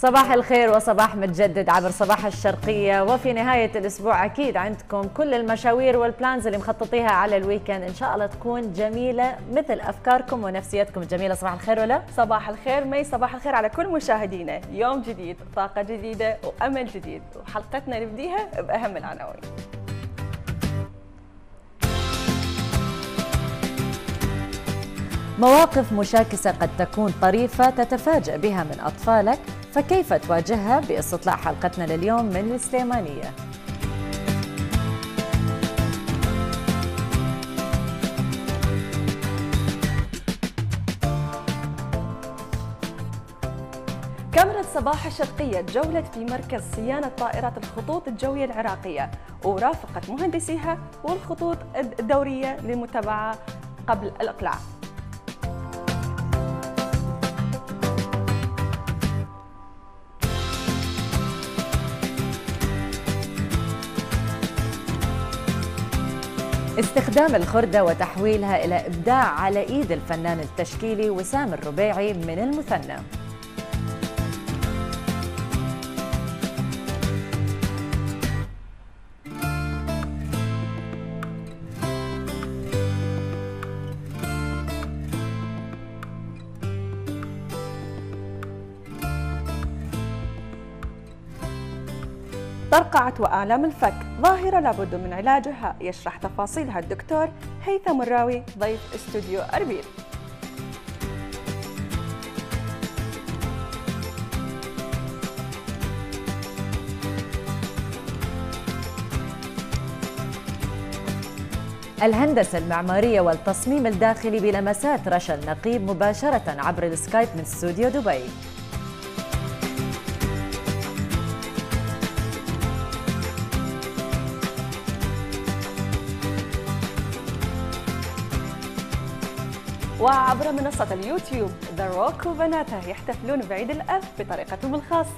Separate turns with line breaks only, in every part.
صباح الخير وصباح متجدد عبر صباح الشرقية. وفي نهاية الأسبوع أكيد عندكم كل المشاوير والبلانز اللي مخططيها على الويكند، إن شاء الله تكون جميلة مثل أفكاركم ونفسيتكم الجميلة. صباح الخير ولا؟
صباح الخير مي، صباح الخير على كل مشاهدينا. يوم جديد، طاقة جديدة وأمل جديد، وحلقتنا نبديها بأهم العناوين.
مواقف مشاكسة قد تكون طريفة تتفاجأ بها من أطفالك، فكيف تواجهها؟ باستطلاع حلقتنا لليوم من السليمانية.
كاميرا صباح الشرقية تجولت في مركز صيانة طائرات الخطوط الجوية العراقية، ورافقت مهندسيها والخطوط الدورية للمتابعة قبل الإقلاع.
استخدام الخردة وتحويلها إلى إبداع على إيد الفنان التشكيلي وسام الربيعي من المثنى.
طرقعة وآلام الفك ظاهرة لابد من علاجها، يشرح تفاصيلها الدكتور هيثم الراوي ضيف استوديو أربيل.
الهندسة المعمارية والتصميم الداخلي بلمسات رشا النقيب مباشرة عبر السكايب من استوديو دبي.
وعبر منصة اليوتيوب ذا روك وبناته يحتفلون بعيد الأب بطريقتهم الخاصة.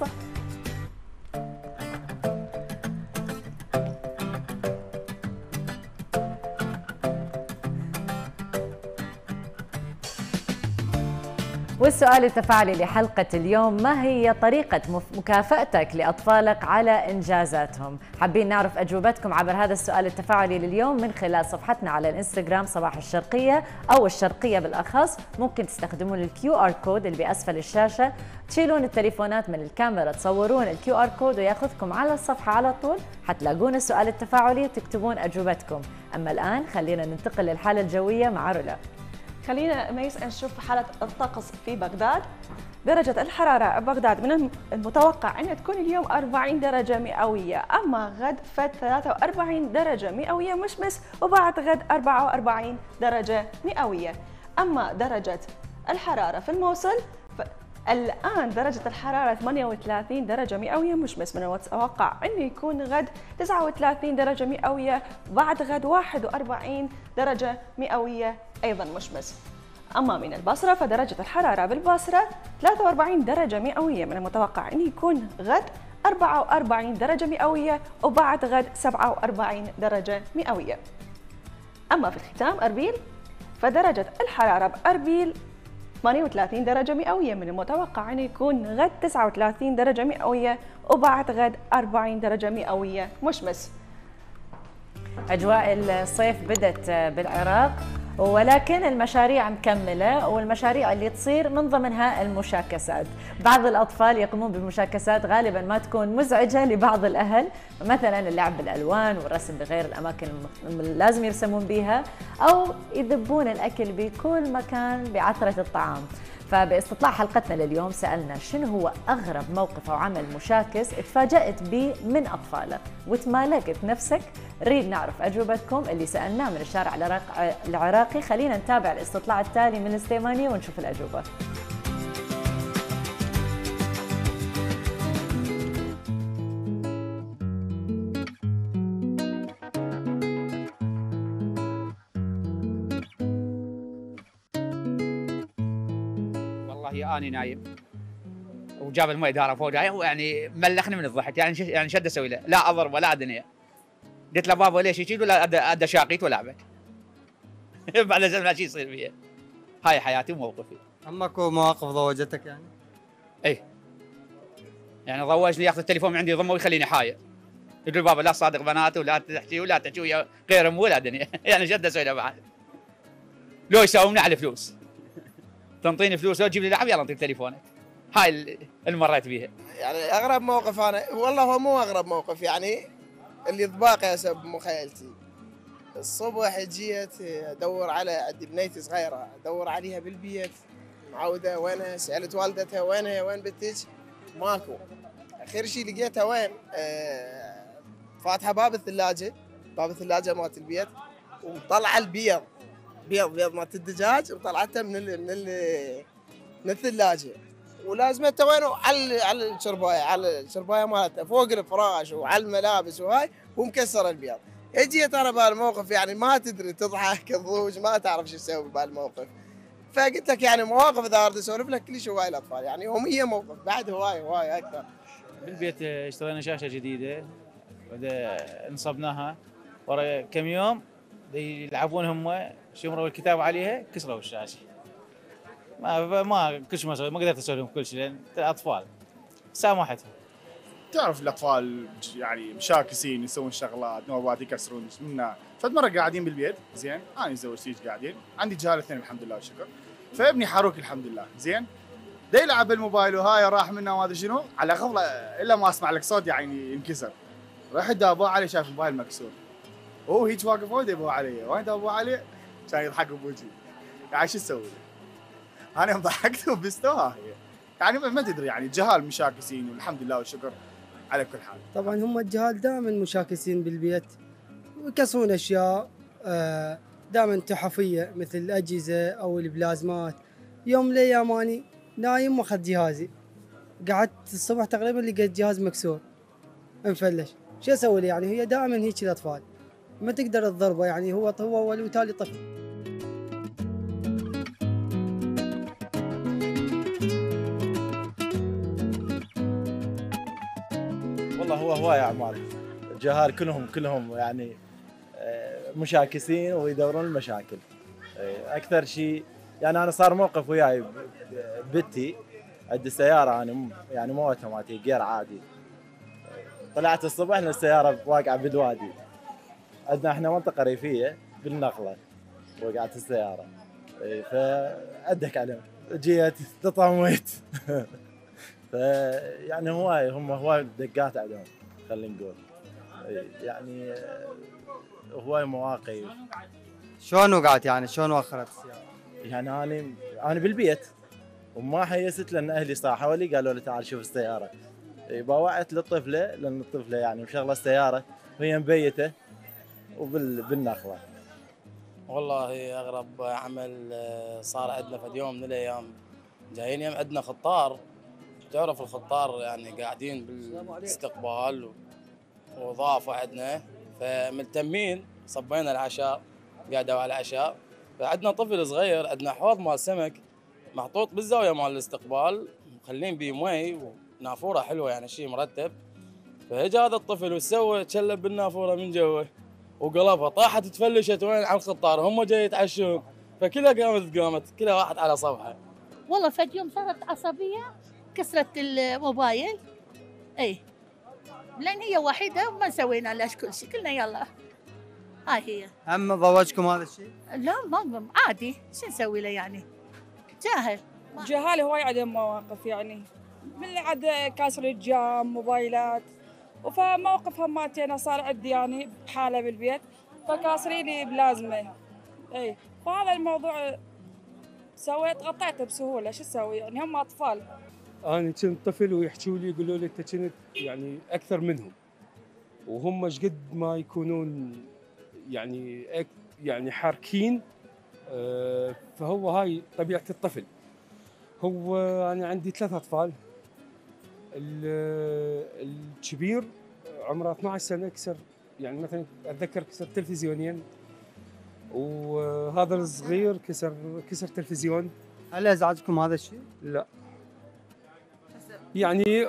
والسؤال التفاعلي لحلقة اليوم: ما هي طريقة مكافأتك لأطفالك على إنجازاتهم؟ حابين نعرف أجوبتكم عبر هذا السؤال التفاعلي لليوم من خلال صفحتنا على الانستغرام صباح الشرقية أو الشرقية بالأخص. ممكن تستخدمون الكيو آر كود اللي بأسفل الشاشة، تشيلون التليفونات من الكاميرا، تصورون الكيو آر كود وياخذكم على الصفحة على طول، حتلاقون السؤال التفاعلي وتكتبون أجوبتكم. أما الآن خلينا ننتقل للحالة الجوية مع رولا.
خلينا ميس نشوف حالة الطقس في بغداد. درجة الحرارة ببغداد من المتوقع أن تكون اليوم 40 درجة مئوية، أما غد ف 43 درجة مئوية مشمس، وبعد غد 44 درجة مئوية. أما درجة الحرارة في الموصل الآن درجة الحرارة 38 درجة مئوية مشمس، من المتوقع أن يكون غد 39 درجة مئوية، بعد غد 41 درجة مئوية أيضا مشمس. أما من البصرة فدرجة الحرارة بالبصرة 43 درجة مئوية، من المتوقع أن يكون غد 44 درجة مئوية، وبعد غد 47 درجة مئوية. أما في الختام أربيل فدرجة الحرارة بأربيل 38 درجة مئوية، من المتوقع أن يكون غد 39 درجة مئوية، وبعد غد 40 درجة مئوية مشمس.
أجواء الصيف بدت بالعراق، ولكن المشاريع مكملة، والمشاريع اللي تصير من ضمنها المشاكسات. بعض الأطفال يقومون بمشاكسات غالبا ما تكون مزعجة لبعض الأهل، مثلا اللعب بالألوان والرسم بغير الأماكن لازم يرسمون بها، أو يذبون الأكل بكل مكان بعثرة الطعام. فباستطلاع حلقتنا لليوم سألنا: شنو هو أغرب موقف أو عمل مشاكس تفاجأت به من أطفالك وتمالكت نفسك؟ نريد نعرف أجوبتكم اللي سألناه من الشارع العراقي. خلينا نتابع الاستطلاع التالي من السليمانية ونشوف الأجوبة.
والله أنا نايم وجاب الماء داره فوق يعني ملخني من الضحك، يعني شد اسوي له؟ لا اضرب ولا ادنيه. قلت له بابا ليش يجي؟ ولا ادى شاقيت ولعبك. بعد زمن شيء يصير فيها. هاي حياتي وموقفي.
اما اكو مواقف ضوجتك يعني؟
اي يعني ضوجني ياخذ التليفون من عندي يضمه ويخليني حاير. يقول بابا لا تصادق بناته ولا تحكي ولا تحكي ويا غيرهم ولا دنيا. يعني شد اسوي له بعد. لو يساومني على فلوس. تنطيني فلوس لو تجيب لي لعب يلا انطيك تليفونك. هاي اللي مريت بيها.
يعني اغرب موقف انا والله هو مو اغرب موقف يعني اللي ضباق يا سب مخيلتي. الصبح جيت ادور على عندي بنيتي صغيره ادور عليها بالبيت معوده وينها سالت والدتها وينها وين بنتك ماكو. اخر شيء لقيتها وين فاتحه باب الثلاجه مالت البيت ومطلعه البيض بيض مالت الدجاج وطلعتها من الثلاجه ولازمتها وين على الشربايه مالتها فوق الفراش وعلى الملابس وهاي ومكسر البيض. اجيت انا بهالموقف يعني ما تدري تضحك تضوج ما تعرف شو تسوي بهالموقف. فقلت لك يعني مواقف اذا اريد اسولف لك كلش هواي الاطفال يعني يوميا موقف بعد هواي اكثر.
بالبيت اشترينا شاشه جديده نصبناها ورا كم يوم يلعبون هم شمروا الكتاب عليها كسروا الشاشه. ما كل شيء ما قدرت اسوي لهم كل شيء لان اطفال سامحتهم.
تعرف الاطفال يعني مشاكسين يسوون شغلات نوبات يكسرون منا. فمره قاعدين بالبيت زين انا وزوجتي قاعدين عندي جهال اثنين الحمد لله والشكر. فابني حروك الحمد لله زين دا يلعب بالموبايل وهاي راح منه ما ادري شنو على غفله الا ما اسمع لك صوت يعني ينكسر. رحت دابوه علي شاف الموبايل مكسور. هو هيك واقف هو يدابوه علي وين دابوه علي كان يضحك بوجهي. يعني شو تسوي؟ انا يوم ضحكت وبستوها هي. يعني ما تدري يعني جهال مشاكسين والحمد لله والشكر على كل حال.
طبعا هم الجهال دائما مشاكسين بالبيت ويكسرون اشياء دائما تحفيه مثل الاجهزه او البلازمات. يوم من الايام اني نايم واخذ جهازي قعدت الصبح تقريبا لقيت جهاز مكسور انفلش. شو اسوي يعني هي دائما هيك الاطفال ما تقدر تضربه يعني هو والتالي طفل.
والله هو هواي اعمال الجهال كلهم يعني مشاكسين ويدورون المشاكل. اكثر شيء يعني انا صار موقف وياي بنتي عندي سياره انا يعني مو اوتوماتيك غير عادي. طلعت الصبح لان السياره واقعه بالوادي. عندنا احنا منطقه ريفيه بالنقله وقعت السياره فادك عليهم جيت تطميت. فيعني هواي دقات عندهم خلينا نقول يعني هواي مواقف.
شلون وقعت يعني شلون وخرت السياره؟
يعني انا بالبيت وما حيست لان اهلي صاحوا لي قالوا لي تعال شوف السياره. باوعت للطفله لان الطفله يعني مشغله السياره وهي مبيته وبالنخله.
والله اغرب عمل صار عندنا في يوم من الايام جايين يوم عندنا خطار. تعرف الخطار يعني قاعدين بالاستقبال وضافوا عندنا فملتمين صبينا العشاء قعدوا على العشاء. فعندنا طفل صغير عندنا حوض مال سمك محطوط بالزاويه مال الاستقبال مخلين بيه مي ونافوره حلوه يعني شيء مرتب. فاجى هذا الطفل وسوى تشلب بالنافوره من جوا وقلبها طاحت تفلشت وين على الخطار هم جاي يتعشون. فكلها قامت كلها واحد على صفحه.
والله فد يوم صارت عصبيه كسرت الموبايل اي لان هي وحيده وما سوينا لها كل شيء قلنا يلا هاي هي.
هم ضوجكم هذا الشيء؟
لا ما عادي شو نسوي له يعني جاهل.
جهال هواي عندهم مواقف يعني من اللي عاد كاسر الجام موبايلات. وفموقف هماتين صار عندي يعني بحاله بالبيت فكاسريني بلازمه اي. فهذا الموضوع سويت غطيته بسهوله شو اسوي يعني هم اطفال.
أنا كنت طفل ويحكوا لي يقولوا لي أنت كنت يعني أكثر منهم وهم ايش قد ما يكونون يعني حاركين. فهو هاي طبيعة الطفل. هو أنا عندي 3 أطفال. الكبير عمره 12 سنة كسر يعني مثلا أتذكر كسر تلفزيونين وهذا الصغير كسر تلفزيون.
هل أزعجكم هذا الشيء؟
لا يعني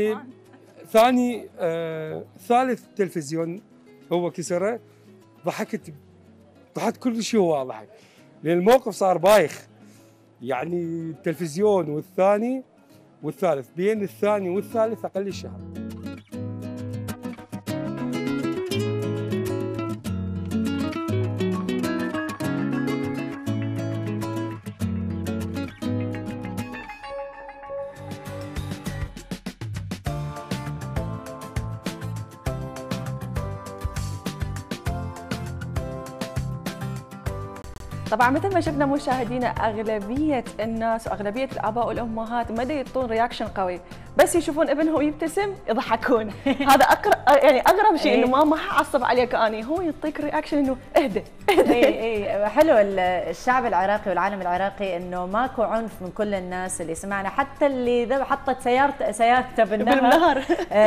ثالث تلفزيون هو كسره ضحكت كل شيء هو ضحك لان الموقف صار بايخ يعني التلفزيون والثاني والثالث، بين الثاني والثالث أقل شهر.
طبعا مثل ما شفنا مشاهدينا، اغلبيه الناس واغلبيه الاباء والامهات ما يعطون رياكشن قوي، بس يشوفون ابنهم يبتسم يضحكون. هذا يعني اغرب شيء، انه ما حعصب عليك اني، هو يعطيك رياكشن انه اهدى اهدى.
اي حلو الشعب العراقي والعالم العراقي انه ماكو عنف من كل الناس اللي سمعنا، حتى اللي حطت سيارته بالنهر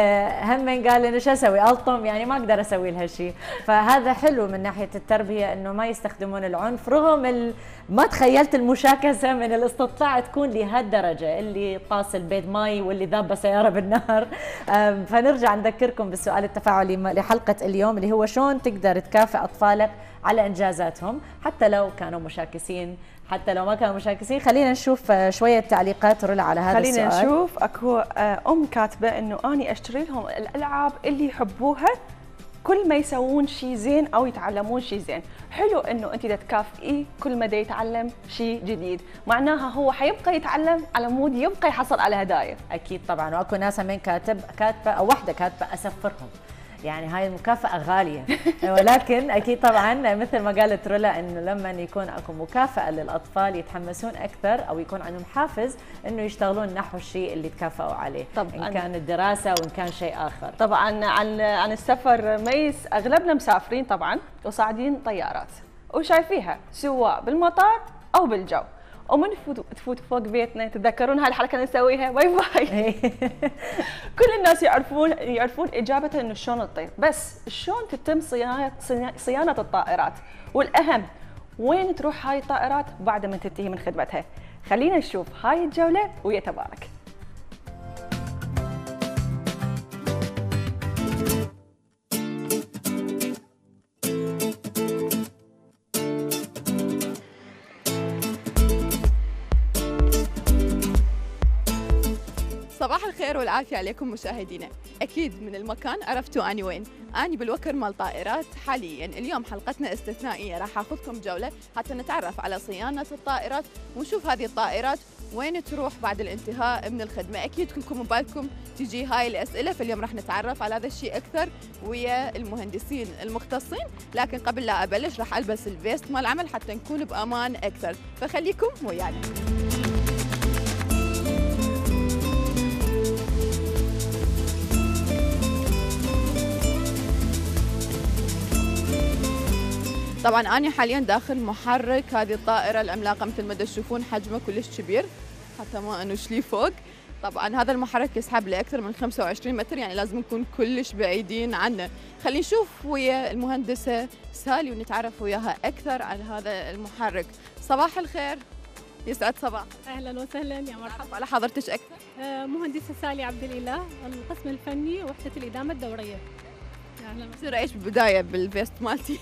هم قال انه شو اسوي الطم، يعني ما اقدر اسوي لها شيء. فهذا حلو من ناحيه التربيه انه ما يستخدمون العنف، رغم ما تخيلت المشاكسه من الاستطلاع تكون لهالدرجه، اللي طاس البيت ماي واللي ذابه سياره بالنهر. فنرجع نذكركم بالسؤال التفاعلي لحلقه اليوم اللي هو شلون تقدر تكافئ اطفالك على انجازاتهم حتى لو كانوا مشاكسين، حتى لو ما كانوا مشاكسين. خلينا نشوف شويه تعليقات رولا على هذا السؤال.
خلينا نشوف. اكو كاتبه انه اني اشتري لهم الالعاب اللي يحبوها كل ما يسوون شيء زين او يتعلمون شيء زين. حلو انه انت تكافئيه كل ما يتعلم شيء جديد، معناها هو حيبقى يتعلم على مود يبقى يحصل على هدايا.
اكيد طبعا، واكو ناس من كاتبه او وحده كاتبه اسفرهم، يعني هاي المكافأة غالية. ولكن أكيد طبعا مثل ما قالت رولا إنه لما يكون أكو مكافأة للأطفال يتحمسون أكثر، أو يكون عندهم حافز إنه يشتغلون نحو الشيء اللي تكافئوا عليه، إن كان الدراسة وإن كان شيء آخر.
طبعا عن السفر ميس، أغلبنا مسافرين طبعا وصاعدين طيارات وشايفيها سواء بالمطار أو بالجو، ومن تفوت فوق بيتنا. تتذكرون هاي الحركه نسويها باي باي. كل الناس يعرفون اجابه انه شلون تطير، بس شلون تتم صيانه الطائرات، والاهم وين تروح هاي الطائرات بعد ما تنتهي من خدمتها. خلينا نشوف هاي الجوله ويا تبارك.
صباح الخير والعافية عليكم مشاهدينا. أكيد من المكان عرفتوا أني وين. أني بالوكر مال طائرات حاليا. اليوم حلقتنا استثنائية، راح أخذكم جولة حتى نتعرف على صيانة الطائرات ونشوف هذه الطائرات وين تروح بعد الانتهاء من الخدمة. أكيد كلكم ببالكم تجي هاي الأسئلة، فاليوم راح نتعرف على هذا الشيء أكثر ويا المهندسين المختصين. لكن قبل لا أبلش راح ألبس الفيست مال العمل حتى نكون بأمان أكثر، فخليكم ويانا. طبعا أنا حاليا داخل محرك هذه الطائرة العملاقة، مثل ما تشوفون حجمه كلش كبير حتى ما انوش لي فوق. طبعا هذا المحرك يسحب لأكثر من 25 متر، يعني لازم نكون كلش بعيدين عنه. خلينا نشوف ويا المهندسة سالي ونتعرف وياها أكثر عن هذا المحرك. صباح الخير، يسعد صباح.
اهلا وسهلا، يا مرحبا.
على حضرتك اكثر.
مهندسه سالي عبد الاله، القسم الفني وحده الادامه الدوريه.
اهلا. تصير ايش بالبدايه بالفيست مالتي؟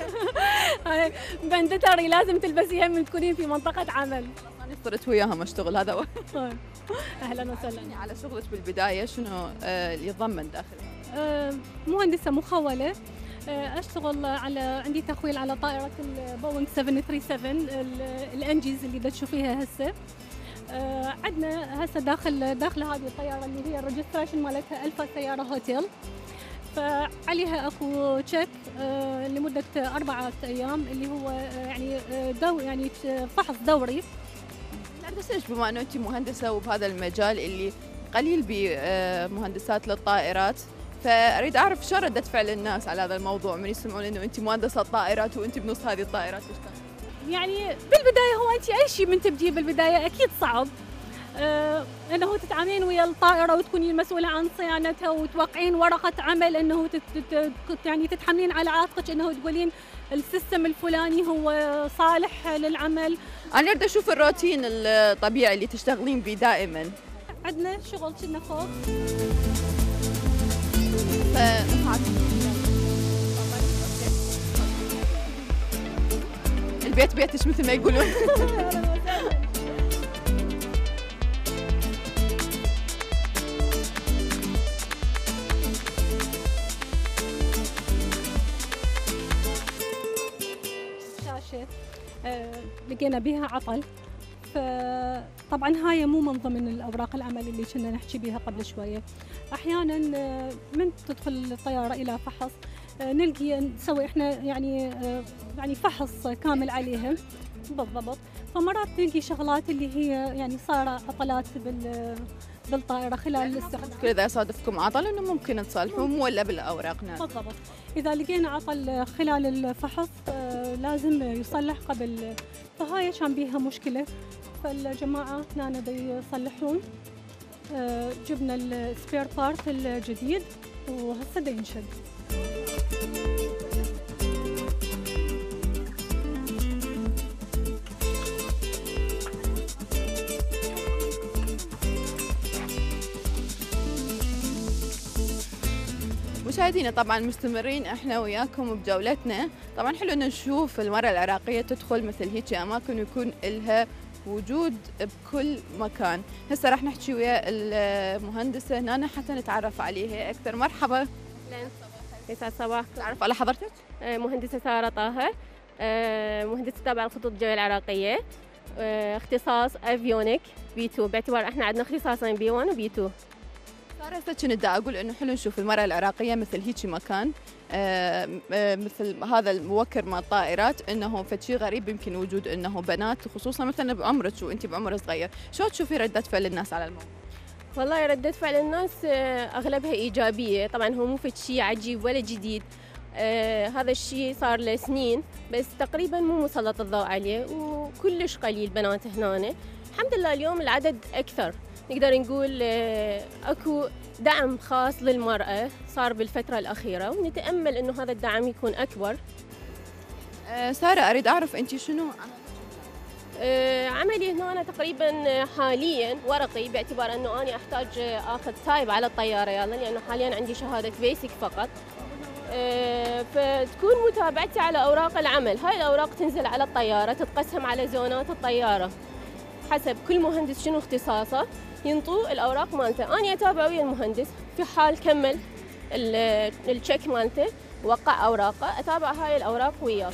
بندتري لازم تلبسيها من تكونين في منطقه عمل.
انا صرت وياهم اشتغل هذا.
اهلا وسهلا.
على شغلك بالبدايه شنو اللي يتضمن داخله؟
مهندسه مخوله، اشتغل عندي تخويل على طائره البوينغ 737 الانجيز اللي تشوفيها هسه. عندنا هسه داخل هذه الطياره اللي هي الريجستريشن مالتها الفا سياره هوتيل، فعليها اكو تشيك لمده 4 ايام اللي هو يعني فحص دوري.
بس ليش بما انه انت مهندسه وبهذا المجال اللي قليل بمهندسات للطائرات، فاريد اعرف شو رده فعل الناس على هذا الموضوع من يسمعون انه انت مهندسه طائرات وانت بنص هذه الطائرات.
يعني بالبدايه هو انت اي شيء من تبديه بالبدايه اكيد صعب، انه تتعاملين ويا الطائره وتكونين مسؤوله عن صيانتها وتوقعين ورقه عمل، انه يعني تتحملين على عاتقك انه تقولين السيستم الفلاني هو صالح للعمل.
انا اريد اشوف الروتين الطبيعي اللي تشتغلين به دائما.
عندنا شغل كنا فوق.
البيت بيتش مثل ما يقولون.
لقينا بها عطل. فطبعا هاي مو من ضمن الأوراق العمل اللي كنا نحكي بها قبل شوية. أحيانا من تدخل الطيارة إلى فحص نلقي نسوي إحنا يعني فحص كامل عليها بالضبط. فمرات تلقي شغلات اللي هي يعني صار عطلات بالطائرة خلال الاستخدام.
كل إذا صادفكم عطل إنه ممكن تصلحون ولا بالأوراق؟ نعم
بالضبط. إذا لقينا عطل خلال الفحص لازم يصلح قبل، فهاي كان بيها مشكلة. فالجماعة هنا يصلحون، جبنا السبير بارت الجديد وهسه دا ينشد.
مشاهدينا طبعا مستمرين احنا وياكم بجولتنا. طبعا حلو ان نشوف المرأة العراقية تدخل مثل هيك اماكن ويكون لها وجود بكل مكان. هسه راح نحكي ويا المهندسة هنا حتى نتعرف عليها اكثر. مرحبا.
اهلا. يسعد صباحك.
تعرف على حضرتك؟
مهندسة سارة طه، مهندسة تابعة للخطوط الجوية العراقية، اختصاص افيونيك بي 2، باعتبار احنا عندنا اختصاصين بي 1 وبي 2.
صار هسه كنت دا اقول انه حلو نشوف المرأة العراقية مثل هيك مكان، مثل هذا الموكر مال الطائرات، انه فد شيء غريب يمكن وجود انه بنات خصوصا مثلا بعمرك وانت بعمر صغير. شو تشوفي ردة فعل الناس على الموضوع؟
والله ردة فعل الناس اغلبها ايجابية. طبعا هو مو فد شيء عجيب ولا جديد، هذا الشيء صار له سنين بس تقريبا مو مسلط الضوء عليه وكلش قليل بنات هنا. الحمد لله اليوم العدد اكثر، نقدر نقول اكو دعم خاص للمرأة صار بالفترة الأخيرة، ونتأمل إنه هذا الدعم يكون أكبر.
سارة أريد أعرف أنت شنو
عملي هنا أنا تقريبا حاليا ورقي، باعتبار إنه أنا أحتاج أخذ تايب على الطيارة لأنه حاليا عندي شهادة بيسك فقط. فتكون متابعتي على أوراق العمل. هاي الأوراق تنزل على الطيارة، تتقسم على زونات الطيارة حسب كل مهندس شنو اختصاصه، ينطوا الأوراق مالته. أنا أتابع ويا المهندس في حال كمل التشيك مالته وقع أوراقه، أتابع هاي الأوراق وياه.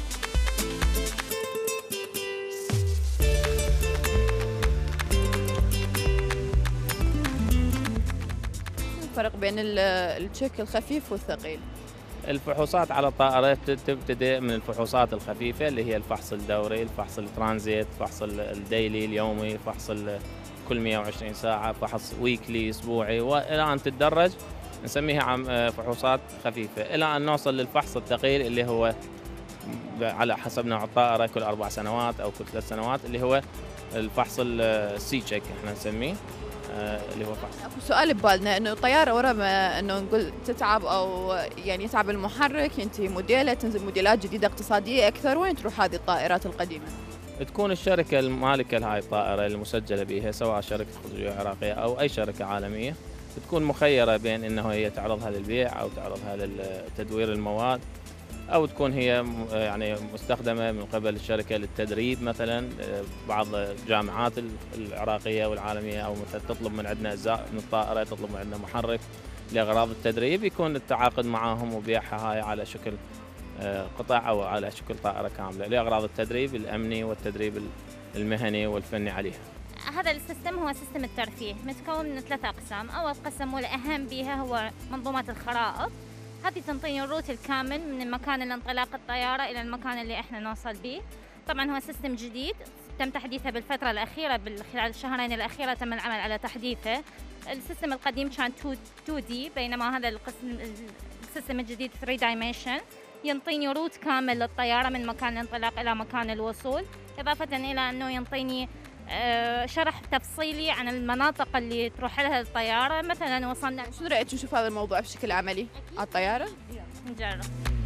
الفرق بين التشيك الخفيف والثقيل؟
الفحوصات على الطائرات تبتدئ من الفحوصات الخفيفة اللي هي الفحص الدوري، الفحص الترانزيت، الفحص الديلي اليومي، الفحص كل 120 ساعة، فحص ويكلي أسبوعي، وإلى أن تتدرج نسميها فحوصات خفيفة إلى أن نوصل للفحص الثقيل اللي هو على حسب نوع الطائرة كل 4 سنوات أو كل 3 سنوات، اللي هو الفحص السي تشيك احنا نسميه، اللي هو فحص.
اكو سؤال ببالنا انه الطياره ورا ما انه نقول تتعب او يعني يتعب المحرك، ينتهي موديله، تنزل موديلات جديده اقتصاديه اكثر، وين تروح هذه الطائرات القديمه؟
تكون الشركه المالكه لهاي الطائره المسجله بها، سواء شركه خطوط جوية عراقيه او اي شركه عالميه، تكون مخيره بين انه هي تعرضها للبيع او تعرضها لتدوير المواد، او تكون هي يعني مستخدمه من قبل الشركه للتدريب. مثلا بعض الجامعات العراقيه والعالميه او مثلا تطلب من عندنا اجزاء من الطائره، تطلب من عندنا محرك لاغراض التدريب، يكون التعاقد معاهم وبيعها هاي على شكل قطع او على شكل طائره كامله لاغراض التدريب الامني والتدريب المهني والفني عليها.
هذا السيستم هو سيستم الترفيه، متكون من 3 أقسام. أول قسم والأهم بها هو منظومات الخرائط، هذه تنطيني الروت الكامل من مكان انطلاق الطيارة إلى المكان اللي احنا نوصل به. طبعا هو سيستم جديد تم تحديثه بالفترة الأخيرة، خلال الشهرين الأخيرة تم العمل على تحديثه. السيستم القديم كان 2D، بينما هذا السيستم الجديد 3 Dimension، ينطيني روت كامل للطيارة من مكان الانطلاق إلى مكان الوصول، إضافة إلى أنه ينطيني شرح تفصيلي عن المناطق اللي تروح لها الطيارة. مثلا وصلنا،
شو رأيك نشوف هذا الموضوع بشكل عملي على الطيارة؟
نجرب.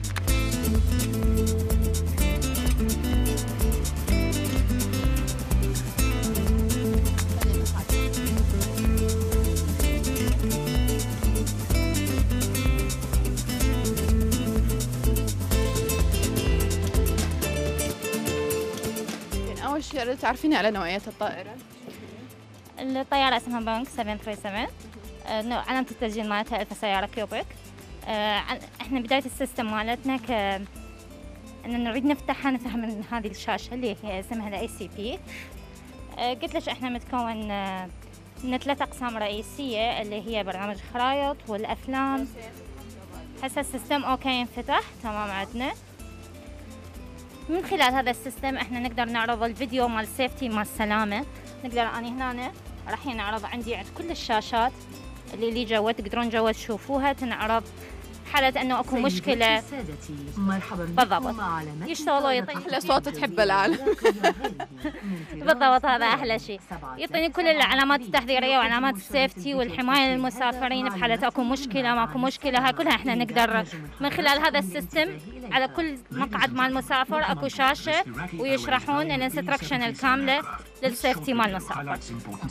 أول شيء تعرفيني على نوعية الطائرة؟
الطيارة اسمها بوينغ 737، علامة التسجيل مالتها 1000 سيارة كيوبيك. احنا بداية السيستم مالتنا أن نريد نفتحها من هذه الشاشة اللي هي اسمها ACP. قلت لك إحنا متكون من 3 أقسام رئيسية اللي هي برنامج الخرائط والأفلام. هسه السيستم أوكي ينفتح تمام عندنا. من خلال هذا السيستم إحنا نقدر نعرض الفيديو مال سيفتي مال السلامة. نقدر أنا هنا راح ينعرض عندي عند كل الشاشات اللي جوا، تقدرون جوا تشوفوها تنعرض حالة انه اكو مشكلة. بالضبط يشتغلوا يعطيني
احلى صوت تحبه العالم.
بالضبط هذا احلى شيء، يعطيني كل العلامات التحذيرية وعلامات السيفتي والحماية للمسافرين في حالة اكو مشكلة ماكو مشكلة. هاي كلها احنا نقدر من خلال هذا السيستم على كل مقعد مال المسافر اكو شاشة ويشرحون الانستركشن الكاملة للسيفتي مال المسافر.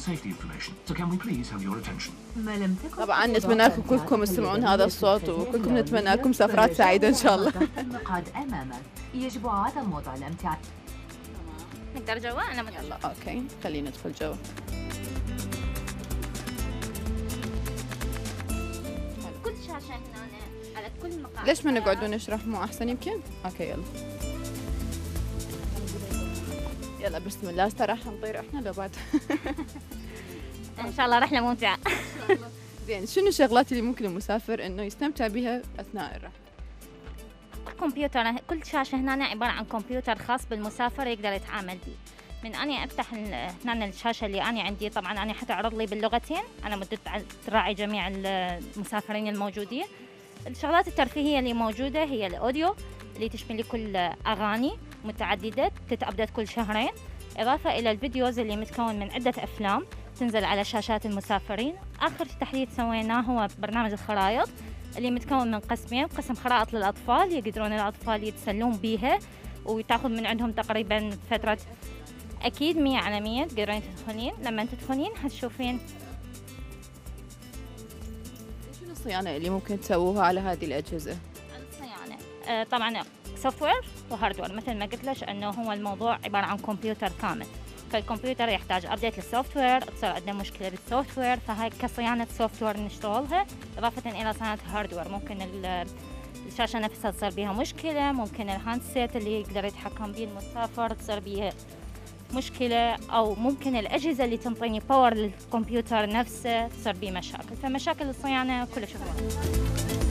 طبعا نتمنى لكم كلكم تسمعون هذا الصوت وكلكم نتمنى لكم سفرات سعيدة إن شاء الله.
المقعد أمامك يجب عدم وضع الامتعاض.
نقدر جوا؟ أنا
يلا أوكي خلينا ندخل جوا.
كل شاشة هنا على كل مقعد.
ليش ما نقعد ونشرح مو أحسن يمكن؟ أوكي يلا. يلا بسم الله راح نطير إحنا لو بعد.
إن شاء الله رحلة ممتعة.
زين شنو الشغلات اللي ممكن المسافر إنه يستمتع بها أثناء الرحلة؟
الكمبيوتر، كل شاشة هنا عبارة عن كمبيوتر خاص بالمسافر يقدر يتعامل به. من أني أفتح هنا الشاشة اللي أنا عندي، طبعا أنا حتعرض لي باللغتين، أنا مدت تراعي جميع المسافرين الموجودين. الشغلات الترفيهية اللي موجودة هي الأوديو اللي تشمل لي كل أغاني متعددة تتأبدت كل شهرين، إضافة إلى الفيديوز اللي متكون من عدة أفلام تنزل على شاشات المسافرين. آخر تحديث سويناه هو برنامج الخرائط اللي متكون من قسمين، قسم خرائط للأطفال يقدرون الأطفال يتسلون بيها وتاخذ من عندهم تقريبا فترة أكيد 100 على 100 تقدرين تدخلين. لما تدخلين هتشوفين
شنو الصيانة اللي ممكن تسووها على هذه الأجهزة؟
الصيانة طبعا سوفت وير وهارد وير، مثل ما قلت لك انه هو الموضوع عبارة عن كمبيوتر كامل، فالكمبيوتر يحتاج ابديت للسوفت وير، تصير عندنا مشكلة بالسوفت وير، فهاي كصيانة سوفت وير نشتغلها، إضافة إلى صيانة هارد وير. ممكن الشاشة نفسها تصير بها مشكلة، ممكن الهاندسيت اللي يقدر يتحكم به المسافر تصير بها مشكلة، أو ممكن الأجهزة اللي تنطيني باور للكمبيوتر نفسه تصير به مشاكل. فمشاكل الصيانة كلها شغلة.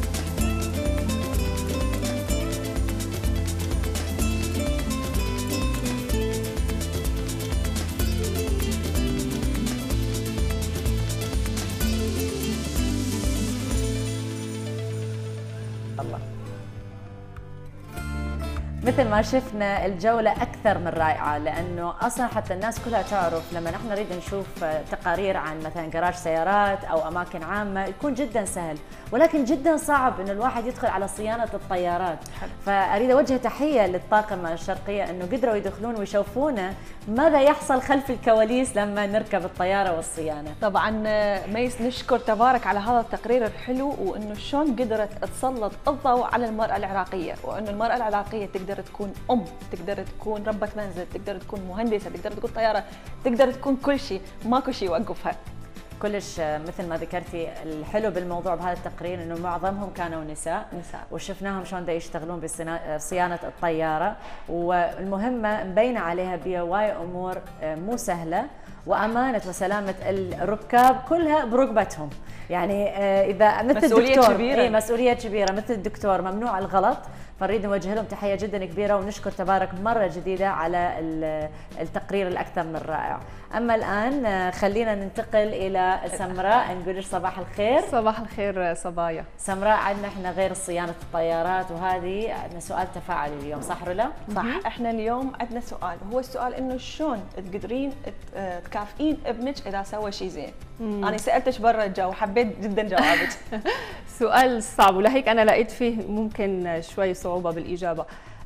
مثل ما شفنا الجولة أكثر من رائعة، لأنه أصلا حتى الناس كلها تعرف لما نحن نريد نشوف تقارير عن مثلا جراج سيارات أو أماكن عامة يكون جدا سهل، ولكن جدا صعب إنه الواحد يدخل على صيانة الطيارات. فأريد أوجه تحية للطاقم الشرقية إنه قدروا يدخلون ويشوفونا ماذا يحصل خلف الكواليس لما نركب الطيارة والصيانة.
طبعا ميس نشكر تبارك على هذا التقرير الحلو، وإنه شلون قدرت تسلط الضوء على المرأة العراقية، وإنه المرأة العراقية تقدر تكون أم، تقدر تكون ربة منزل، تقدر تكون مهندسة، تقدر تكون طيارة، تقدر تكون كل شيء، ماكو شيء يوقفها.
كلش مثل ما ذكرتي الحلو بالموضوع بهذا التقرير انه معظمهم كانوا نساء وشفناهم شلون دا يشتغلون بصيانه الطياره، والمهمه مبينه عليها بهواي امور مو سهله، وامانه وسلامه الركاب كلها بركبتهم. يعني اذا مثل الدكتور كبيرة. مسؤوليه كبيره مثل الدكتور ممنوع الغلط، فنريد نوجه لهم تحيه جدا كبيره ونشكر تبارك مره جديده على التقرير الاكثر من رائع. اما الان خلينا ننتقل الى سمراء، نقول صباح الخير.
صباح الخير صبايا.
سمراء، عندنا احنا غير صيانه الطيارات وهذه عندنا سؤال تفاعلي اليوم، صح ولا؟
صح. احنا اليوم عندنا سؤال، هو السؤال انه شلون تقدرين تكافئين ابنك اذا سوى شيء زين؟ انا سالتك برا الجو وحبيت جدا جوابك.
سؤال صعب، ولهيك انا لقيت فيه ممكن شوي صعوبه بالاجابه.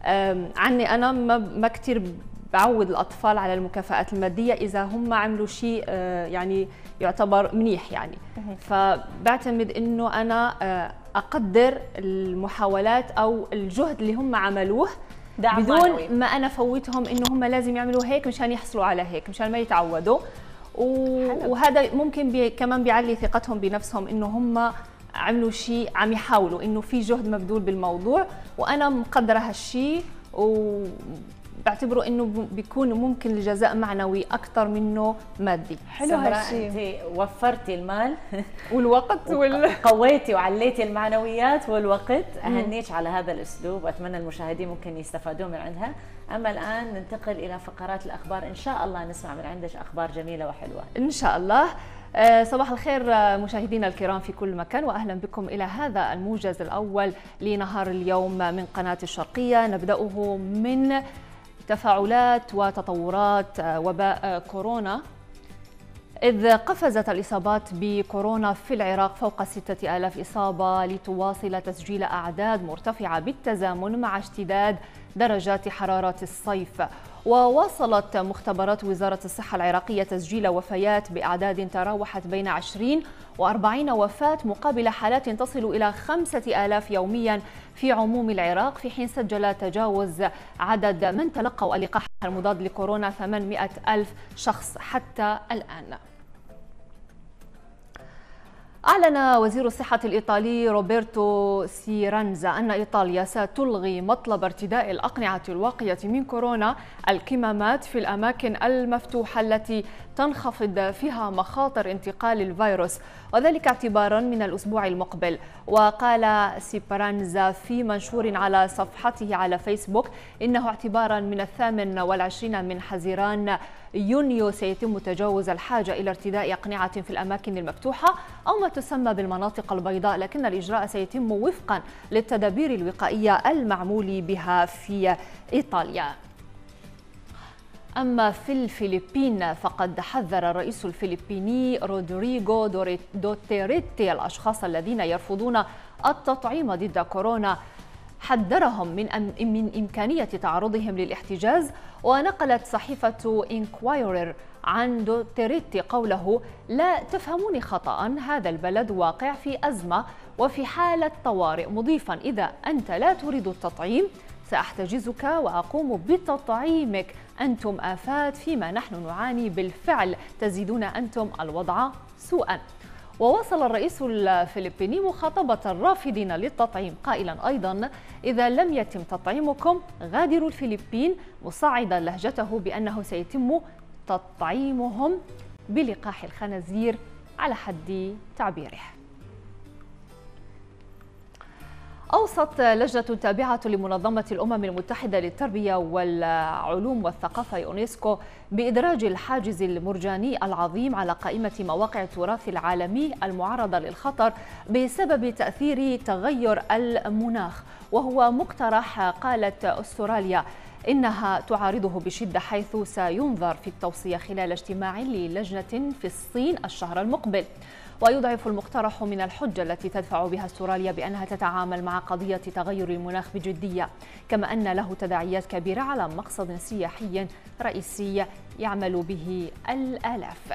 عني انا ما كثير بعود الاطفال على المكافآت الماديه اذا هم عملوا شيء يعني يعتبر منيح يعني. فبعتمد انه انا اقدر المحاولات او الجهد اللي هم عملوه بدون ما انا فوتهم انه هم لازم يعملوا هيك مشان يحصلوا على هيك، مشان ما يتعودوا. وهذا ممكن كمان بيعلي ثقتهم بنفسهم انه هم عملوا شيء، عم يحاولوا، انه في جهد مبذول بالموضوع، وانا مقدره هالشيء بعتبره انه بيكون ممكن الجزاء معنوي اكثر منه مادي.
حلو هالشيء، انت وفرتي المال
والوقت
قويتي وعليتي المعنويات والوقت. اهنيك على هذا الاسلوب، واتمنى المشاهدين ممكن يستفادون من عندها. اما الان ننتقل الى فقرات الاخبار، ان شاء الله نسمع من عندك اخبار جميله وحلوه
ان شاء الله. صباح الخير مشاهدينا الكرام في كل مكان، واهلا بكم الى هذا الموجز الاول لنهار اليوم من قناه الشرقيه. نبداه من تفاعلات وتطورات وباء كورونا، إذ قفزت الإصابات بكورونا في العراق فوق 6000 إصابة، لتواصل تسجيل أعداد مرتفعة بالتزامن مع اشتداد درجات حرارة الصيف. وواصلت مختبرات وزارة الصحة العراقية تسجيل وفيات بأعداد تراوحت بين 20 و40 وفاة، مقابل حالات تصل إلى 5000 يوميا في عموم العراق، في حين سجل تجاوز عدد من تلقوا اللقاح المضاد لكورونا 800,000 شخص حتى الآن. أعلن وزير الصحة الإيطالي روبرتو سيرانزا أن إيطاليا ستلغي مطلب ارتداء الأقنعة الواقية من كورونا الكمامات في الأماكن المفتوحة التي تنخفض فيها مخاطر انتقال الفيروس، وذلك اعتبارا من الأسبوع المقبل. وقال سيرانزا في منشور على صفحته على فيسبوك إنه اعتبارا من 28 من حزيران يونيو سيتم تجاوز الحاجة إلى ارتداء أقنعة في الأماكن المفتوحة أو ما تسمى بالمناطق البيضاء، لكن الإجراء سيتم وفقا للتدابير الوقائية المعمول بها في إيطاليا. أما في الفلبين فقد حذر الرئيس الفلبيني رودريغو دوتيريتي الأشخاص الذين يرفضون التطعيم ضد كورونا، حذرهم من إمكانية تعرضهم للاحتجاز. ونقلت صحيفة إنكوايرر عن دوتيريتي قوله: لا تفهموني خطأ، هذا البلد واقع في أزمة وفي حالة طوارئ، مضيفا: إذا أنت لا تريد التطعيم سأحتجزك وأقوم بتطعيمك، أنتم آفات فيما نحن نعاني بالفعل، تزيدون أنتم الوضع سوءا. وواصل الرئيس الفلبيني مخاطبة الرافضين للتطعيم قائلا أيضا: إذا لم يتم تطعيمكم غادروا الفلبين، مصعدا لهجته بأنه سيتم تطعيمهم بلقاح الخنازير على حد تعبيره. أوصت لجنة تابعة لمنظمة الأمم المتحدة للتربية والعلوم والثقافة يونسكو بإدراج الحاجز المرجاني العظيم على قائمة مواقع التراث العالمي المعرضة للخطر بسبب تأثير تغير المناخ، وهو مقترح قالت أستراليا إنها تعارضه بشدة، حيث سينظر في التوصية خلال اجتماع للجنة في الصين الشهر المقبل. ويضعف المقترح من الحجة التي تدفع بها استراليا بأنها تتعامل مع قضية تغير المناخ بجدية، كما أن له تداعيات كبيرة على مقصد سياحي رئيسي يعمل به الآلاف.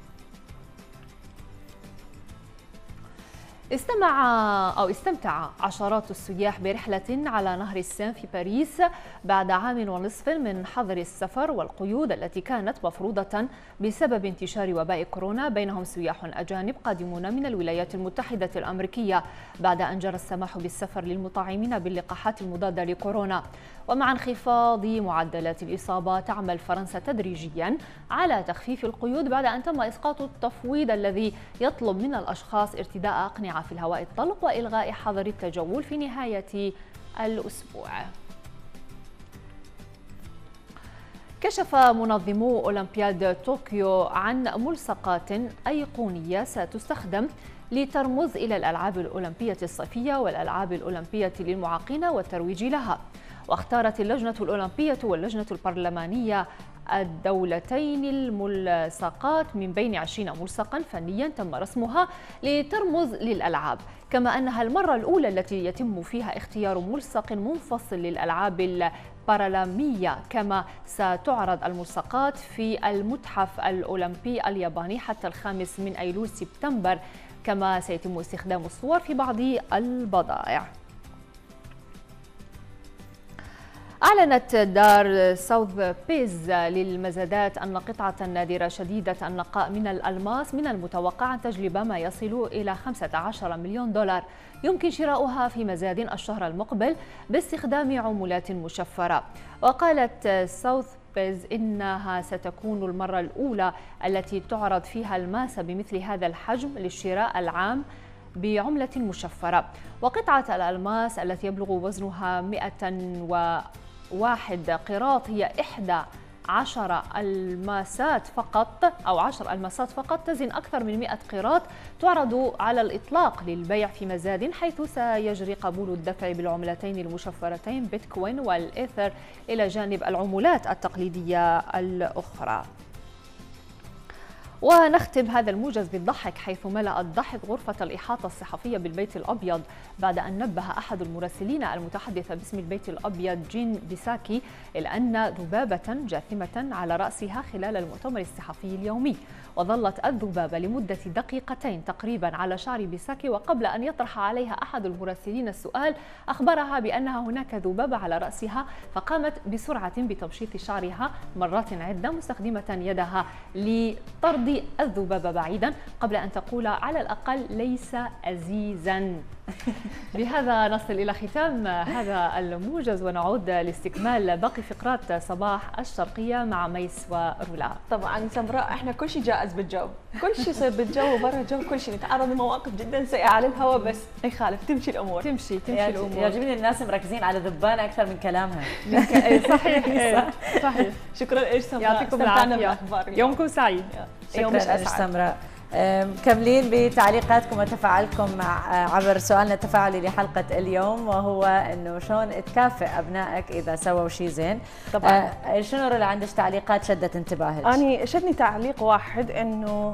استمتع عشرات السياح برحلة على نهر السين في باريس بعد عام ونصف من حظر السفر والقيود التي كانت مفروضة بسبب انتشار وباء كورونا، بينهم سياح أجانب قادمون من الولايات المتحدة الأمريكية، بعد أن جرى السماح بالسفر للمطعمين باللقاحات المضادة لكورونا. ومع انخفاض معدلات الإصابة تعمل فرنسا تدريجيا على تخفيف القيود بعد أن تم إسقاط التفويض الذي يطلب من الأشخاص ارتداء أقنعة في الهواء الطلق وإلغاء حظر التجول في نهاية الأسبوع. كشف منظمو أولمبياد طوكيو عن ملصقات أيقونية ستستخدم لترمز إلى الألعاب الأولمبية الصيفية والألعاب الأولمبية للمعاقين والترويج لها. واختارت اللجنة الأولمبية واللجنة البرلمانية الدولتين الملصقات من بين 20 ملصقا فنيا تم رسمها لترمز للألعاب، كما أنها المرة الأولى التي يتم فيها اختيار ملصق منفصل للألعاب البارالمبية. كما ستعرض الملصقات في المتحف الأولمبي الياباني حتى 5 من أيلول سبتمبر، كما سيتم استخدام الصور في بعض البضائع. أعلنت دار ساوث بيز للمزادات أن قطعة نادرة شديدة النقاء من الألماس من المتوقع أن تجلب ما يصل إلى 15 مليون دولار يمكن شراؤها في مزاد الشهر المقبل باستخدام عملات مشفرة. وقالت ساوث بيز إنها ستكون المرة الأولى التي تعرض فيها الماس بمثل هذا الحجم للشراء العام بعملة مشفرة. وقطعة الألماس التي يبلغ وزنها 101 قيراط هي 11 ألماسات فقط أو 10 ألماسات فقط تزن أكثر من 100 قيراط، تعرض على الإطلاق للبيع في مزاد حيث سيجري قبول الدفع بالعملتين المشفرتين بيتكوين والإيثر إلى جانب العملات التقليدية الأخرى. ونختم هذا الموجز بالضحك، حيث ملأ الضحك غرفة الإحاطة الصحفية بالبيت الأبيض بعد أن نبه أحد المراسلين المتحدث باسم البيت الأبيض جين بيساكي إلى أن ذبابة جاثمة على رأسها خلال المؤتمر الصحفي اليومي. وظلت الذبابة لمدة دقيقتين تقريبا على شعر بيساكي، وقبل أن يطرح عليها أحد المراسلين السؤال أخبرها بأنها هناك ذبابة على رأسها، فقامت بسرعة بتمشيط شعرها مرات عدة مستخدمة يدها لطرد الذبابة بعيدا قبل أن تقول على الأقل ليس أزيزا. بهذا نصل إلى ختام هذا الموجز ونعود لاستكمال باقي فقرات صباح الشرقية مع ميس ورولا.
طبعا سمراء احنا كل شيء جائز بالجو، كل شيء يصير بالجو وبرا الجو، كل شيء نتعرض لمواقف جدا سيئة على الهواء، بس ما يخالف تمشي الأمور، تمشي
الأمور. يعجبني الناس مركزين على ذبانة أكثر من كلامها.
صحيح صحيح.
شكرا إيش سمراء،
يعطيكم العافية، يومكم سعيد.
شكرا إيش سمراء. مكملين بتعليقاتكم وتفاعلكم عبر سؤالنا التفاعلي لحلقة اليوم، وهو إنه شلون تكافئ أبنائك إذا سووا شيء زين.
طبعا.
شنو اللي عندك تعليقات شدت انتباهك؟
أنا شدني تعليق واحد إنه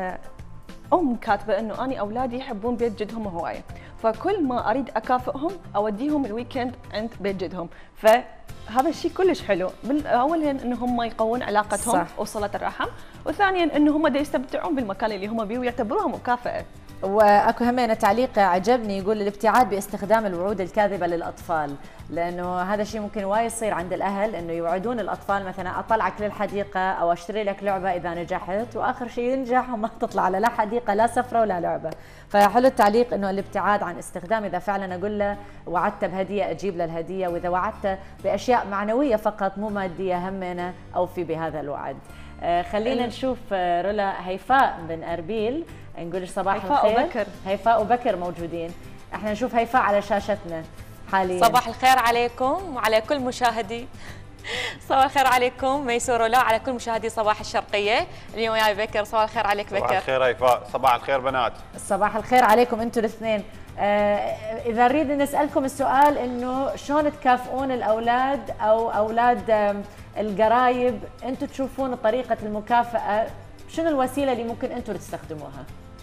كاتبة إنه أنا أولادي يحبون بيت جدهم هواية، فكل ما أريد أكافئهم أوديهم الويكند عند بيت جدهم، فهذا الشيء كلش حلو. أولا إن هم يقوون علاقتهم صح. وصلة الرحم، وثانيا إن هم يستمتعون بالمكان اللي هم بيه ويعتبروها مكافأة.
واكو همين تعليق عجبني يقول الابتعاد باستخدام الوعود الكاذبه للاطفال، لانه هذا الشيء ممكن وايد يصير عند الاهل، انه يوعدون الاطفال مثلا اطلعك للحديقه او اشتري لك لعبه اذا نجحت، واخر شيء ينجح وما تطلع على لا حديقه لا سفره ولا لعبه. فحلو التعليق انه الابتعاد عن استخدام، اذا فعلا اقول له وعدت بهديه اجيب له الهديه، واذا وعدت باشياء معنويه فقط مو ماديه همينه اوفي بهذا الوعد. خلينا نشوف رولا. هيفاء بن اربيل نقول صباح الخير.
هيفاء وبكر.
هيفاء وبكر موجودين، احنا نشوف هيفاء على شاشتنا حاليا.
صباح الخير عليكم وعلى كل مشاهدي. صباح الخير عليكم ميس ورولا، على كل مشاهدي صباح الشرقيه. اليوم وياي بكر. صباح الخير عليك بكر.
صباح الخير هيفاء. صباح الخير بنات.
صباح الخير عليكم انتم الاثنين. اذا نريد نسالكم السؤال انه شلون تكافئون الاولاد او اولاد القرايب، انتم تشوفون طريقه المكافاه، شنو الوسيله اللي ممكن انتم تستخدموها؟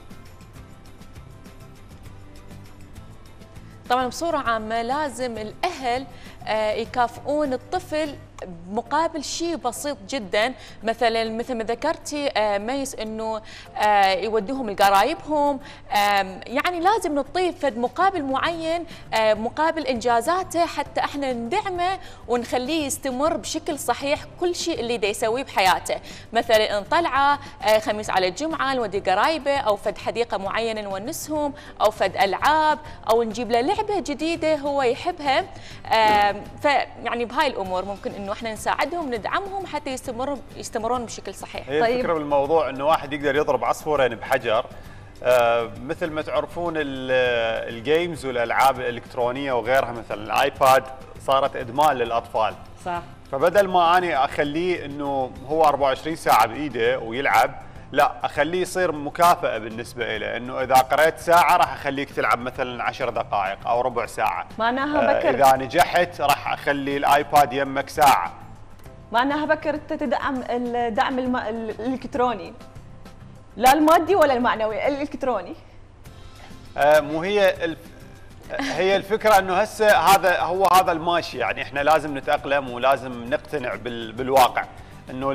طبعا بصوره عامه لازم الاهل يكافئون الطفل مقابل شيء بسيط جدا، مثلا مثل ما ذكرتي ميس انه يودوهم لقرايبهم، يعني لازم نعطيه فد مقابل معين مقابل انجازاته حتى احنا ندعمه ونخليه يستمر بشكل صحيح كل شيء اللي دا يسويه بحياته، مثلا ان طلعه خميس على الجمعه نودي قرايبه، او فد حديقه معينه نونسهم، او فد العاب، او نجيب له لعبه جديده هو يحبها. فيعني بهاي الامور ممكن انه احنا نساعدهم ندعمهم حتى يستمرون بشكل صحيح.
هي طيب. الفكره بالموضوع انه واحد يقدر يضرب عصفورين بحجر، مثل ما تعرفون الجيمز والالعاب الالكترونيه وغيرها، مثلا الايباد صارت ادمان للاطفال.
صح.
فبدل ما اني اخليه انه هو 24 ساعه بايده ويلعب، لا اخليه يصير مكافاه بالنسبه له، انه اذا قريت ساعه راح اخليك تلعب مثلا 10 دقائق او ربع ساعه.
معناها بكر
اذا نجحت راح اخلي الايباد يمك ساعه.
معناها بكر انت تدعم الدعم الالكتروني، لا المادي ولا المعنوي، الالكتروني.
مو هي الفكره انه هسه هذا الماشي، يعني احنا لازم نتاقلم ولازم نقتنع بالواقع انه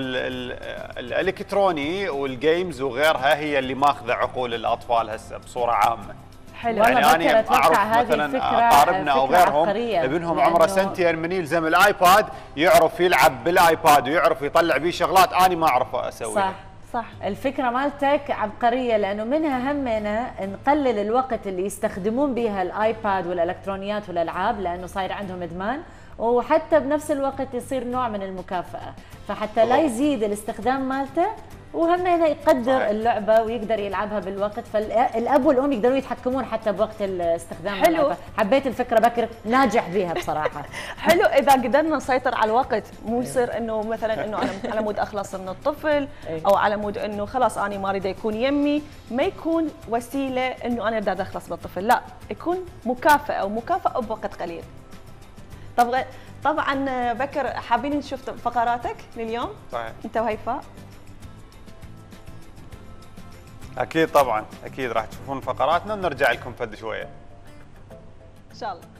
الالكتروني والجيمز وغيرها هي اللي ماخذه عقول الاطفال هسه بصوره عامه.
حلو.
يعني انا اعرف مثلا اقاربنا او غيرهم ابنهم عمره 2 سنين من يلزم الايباد يعرف يلعب بالايباد ويعرف يطلع بيه شغلات انا ما اعرف اسويها.
صح. الفكرة مالتك عبقرية، لأنه منها همنا نقلل الوقت اللي يستخدمون بها الآيباد والإلكترونيات والألعاب، لأنه صاير عندهم إدمان، وحتى بنفس الوقت يصير نوع من المكافأة، فحتى لا يزيد الاستخدام مالته وهمنا يقدر اللعبة ويقدر يلعبها بالوقت، فالأب والأم يقدرون يتحكمون حتى بوقت الاستخدام.
حلو.
حبيت الفكرة بكر، ناجح بيها بصراحة.
حلو إذا قدرنا نسيطر على الوقت، مو يصير إنه مثلا إنه أنا على مود أخلص من الطفل أو على مود إنه خلاص أنا ما أريد يكون يمي، ما يكون وسيلة إنه أنا أريد أخلص من الطفل، لا يكون مكافأة ومكافأة بوقت قليل. طبعا بكر حابين نشوف فقراتك لليوم؟
صحيح.
أنت وهيفاء؟
اكيد طبعا، اكيد راح تشوفون فقراتنا ونرجع لكم فد شويه
ان شاء الله.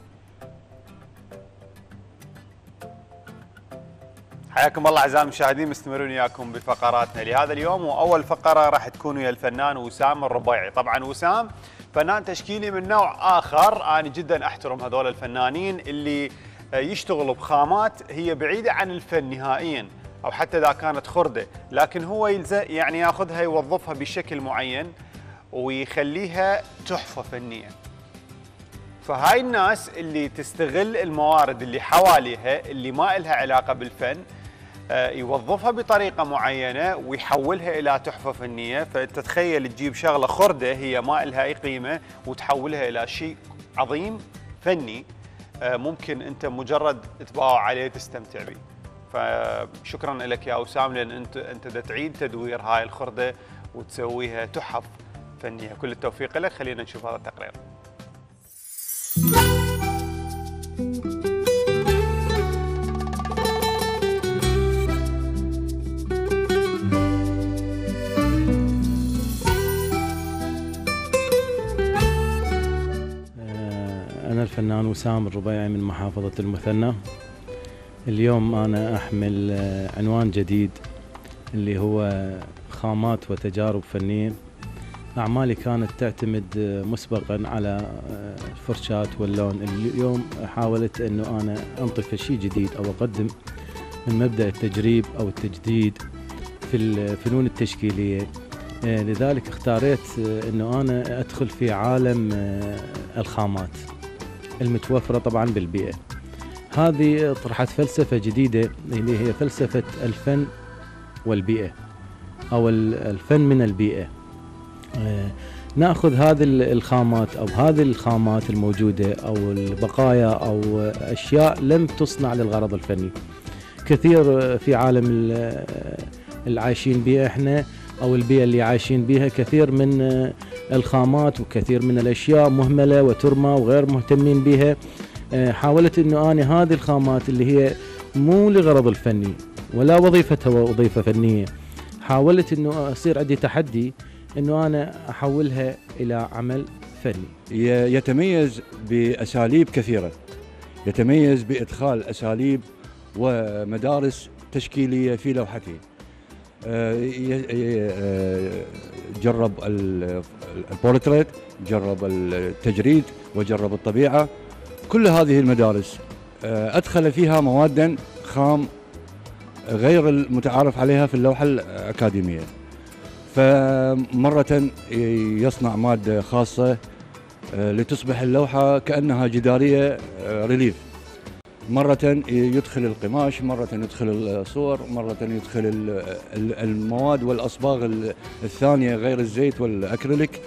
حياكم الله اعزائي المشاهدين، مستمرون وياكم بفقراتنا لهذا اليوم، واول فقره راح تكون ويا الفنان وسام الربيعي. طبعا وسام فنان تشكيلي من نوع اخر، انا جدا احترم هذول الفنانين اللي يشتغلوا بخامات هي بعيده عن الفن نهائيا، او حتى اذا كانت خرده، لكن هو يعني ياخذها يوظفها بشكل معين ويخليها تحفه فنيه. فهاي الناس اللي تستغل الموارد اللي حواليها اللي ما إلها علاقه بالفن، يوظفها بطريقه معينه ويحولها الى تحفه فنيه. فانت تخيل تجيب شغله خرده هي ما إلها اي قيمه وتحولها الى شيء عظيم فني، ممكن انت مجرد تباوع عليه تستمتع به. فشكرا لك يا وسام، لان انت تعيد تدوير هاي الخرده وتسويها تحف فنيه. كل التوفيق لك. خلينا نشوف هذا التقرير.
أنا الفنان وسام الربيعي من محافظة المثنى. اليوم أنا أحمل عنوان جديد اللي هو خامات وتجارب فنية. أعمالي كانت تعتمد مسبقا على الفرشات واللون. اليوم حاولت أنه أنا أنطق شيء جديد أو أقدم من مبدأ التجريب أو التجديد في الفنون التشكيلية. لذلك اختاريت أنه أنا أدخل في عالم الخامات المتوفرة طبعا بالبيئة. هذه طرحت فلسفة جديدة اللي هي فلسفة الفن والبيئة أو الفن من البيئة. نأخذ هذه الخامات أو هذه الخامات الموجودة أو البقايا أو أشياء لم تصنع للغرض الفني. كثير في عالم العايشين بها إحنا أو البيئة اللي عايشين بها كثير من الخامات وكثير من الأشياء مهملة وترمى وغير مهتمين بها. حاولت أنه أنا هذه الخامات اللي هي مو لغرض الفني ولا وظيفتها وظيفة فنية، حاولت أنه أصير عندي تحدي أنه أنا أحولها إلى عمل فني.
يتميز بأساليب كثيرة، يتميز بإدخال أساليب ومدارس تشكيلية في لوحته. جرب البورتريت، جرب التجريد، وجرب الطبيعة. كل هذه المدارس أدخل فيها موادا خام غير المتعارف عليها في اللوحة الأكاديمية. فمرة يصنع مادة خاصة لتصبح اللوحة كأنها جدارية ريليف، مرة يدخل القماش، مرة يدخل الصور، مرة يدخل المواد والأصباغ الثانية غير الزيت والأكريليك.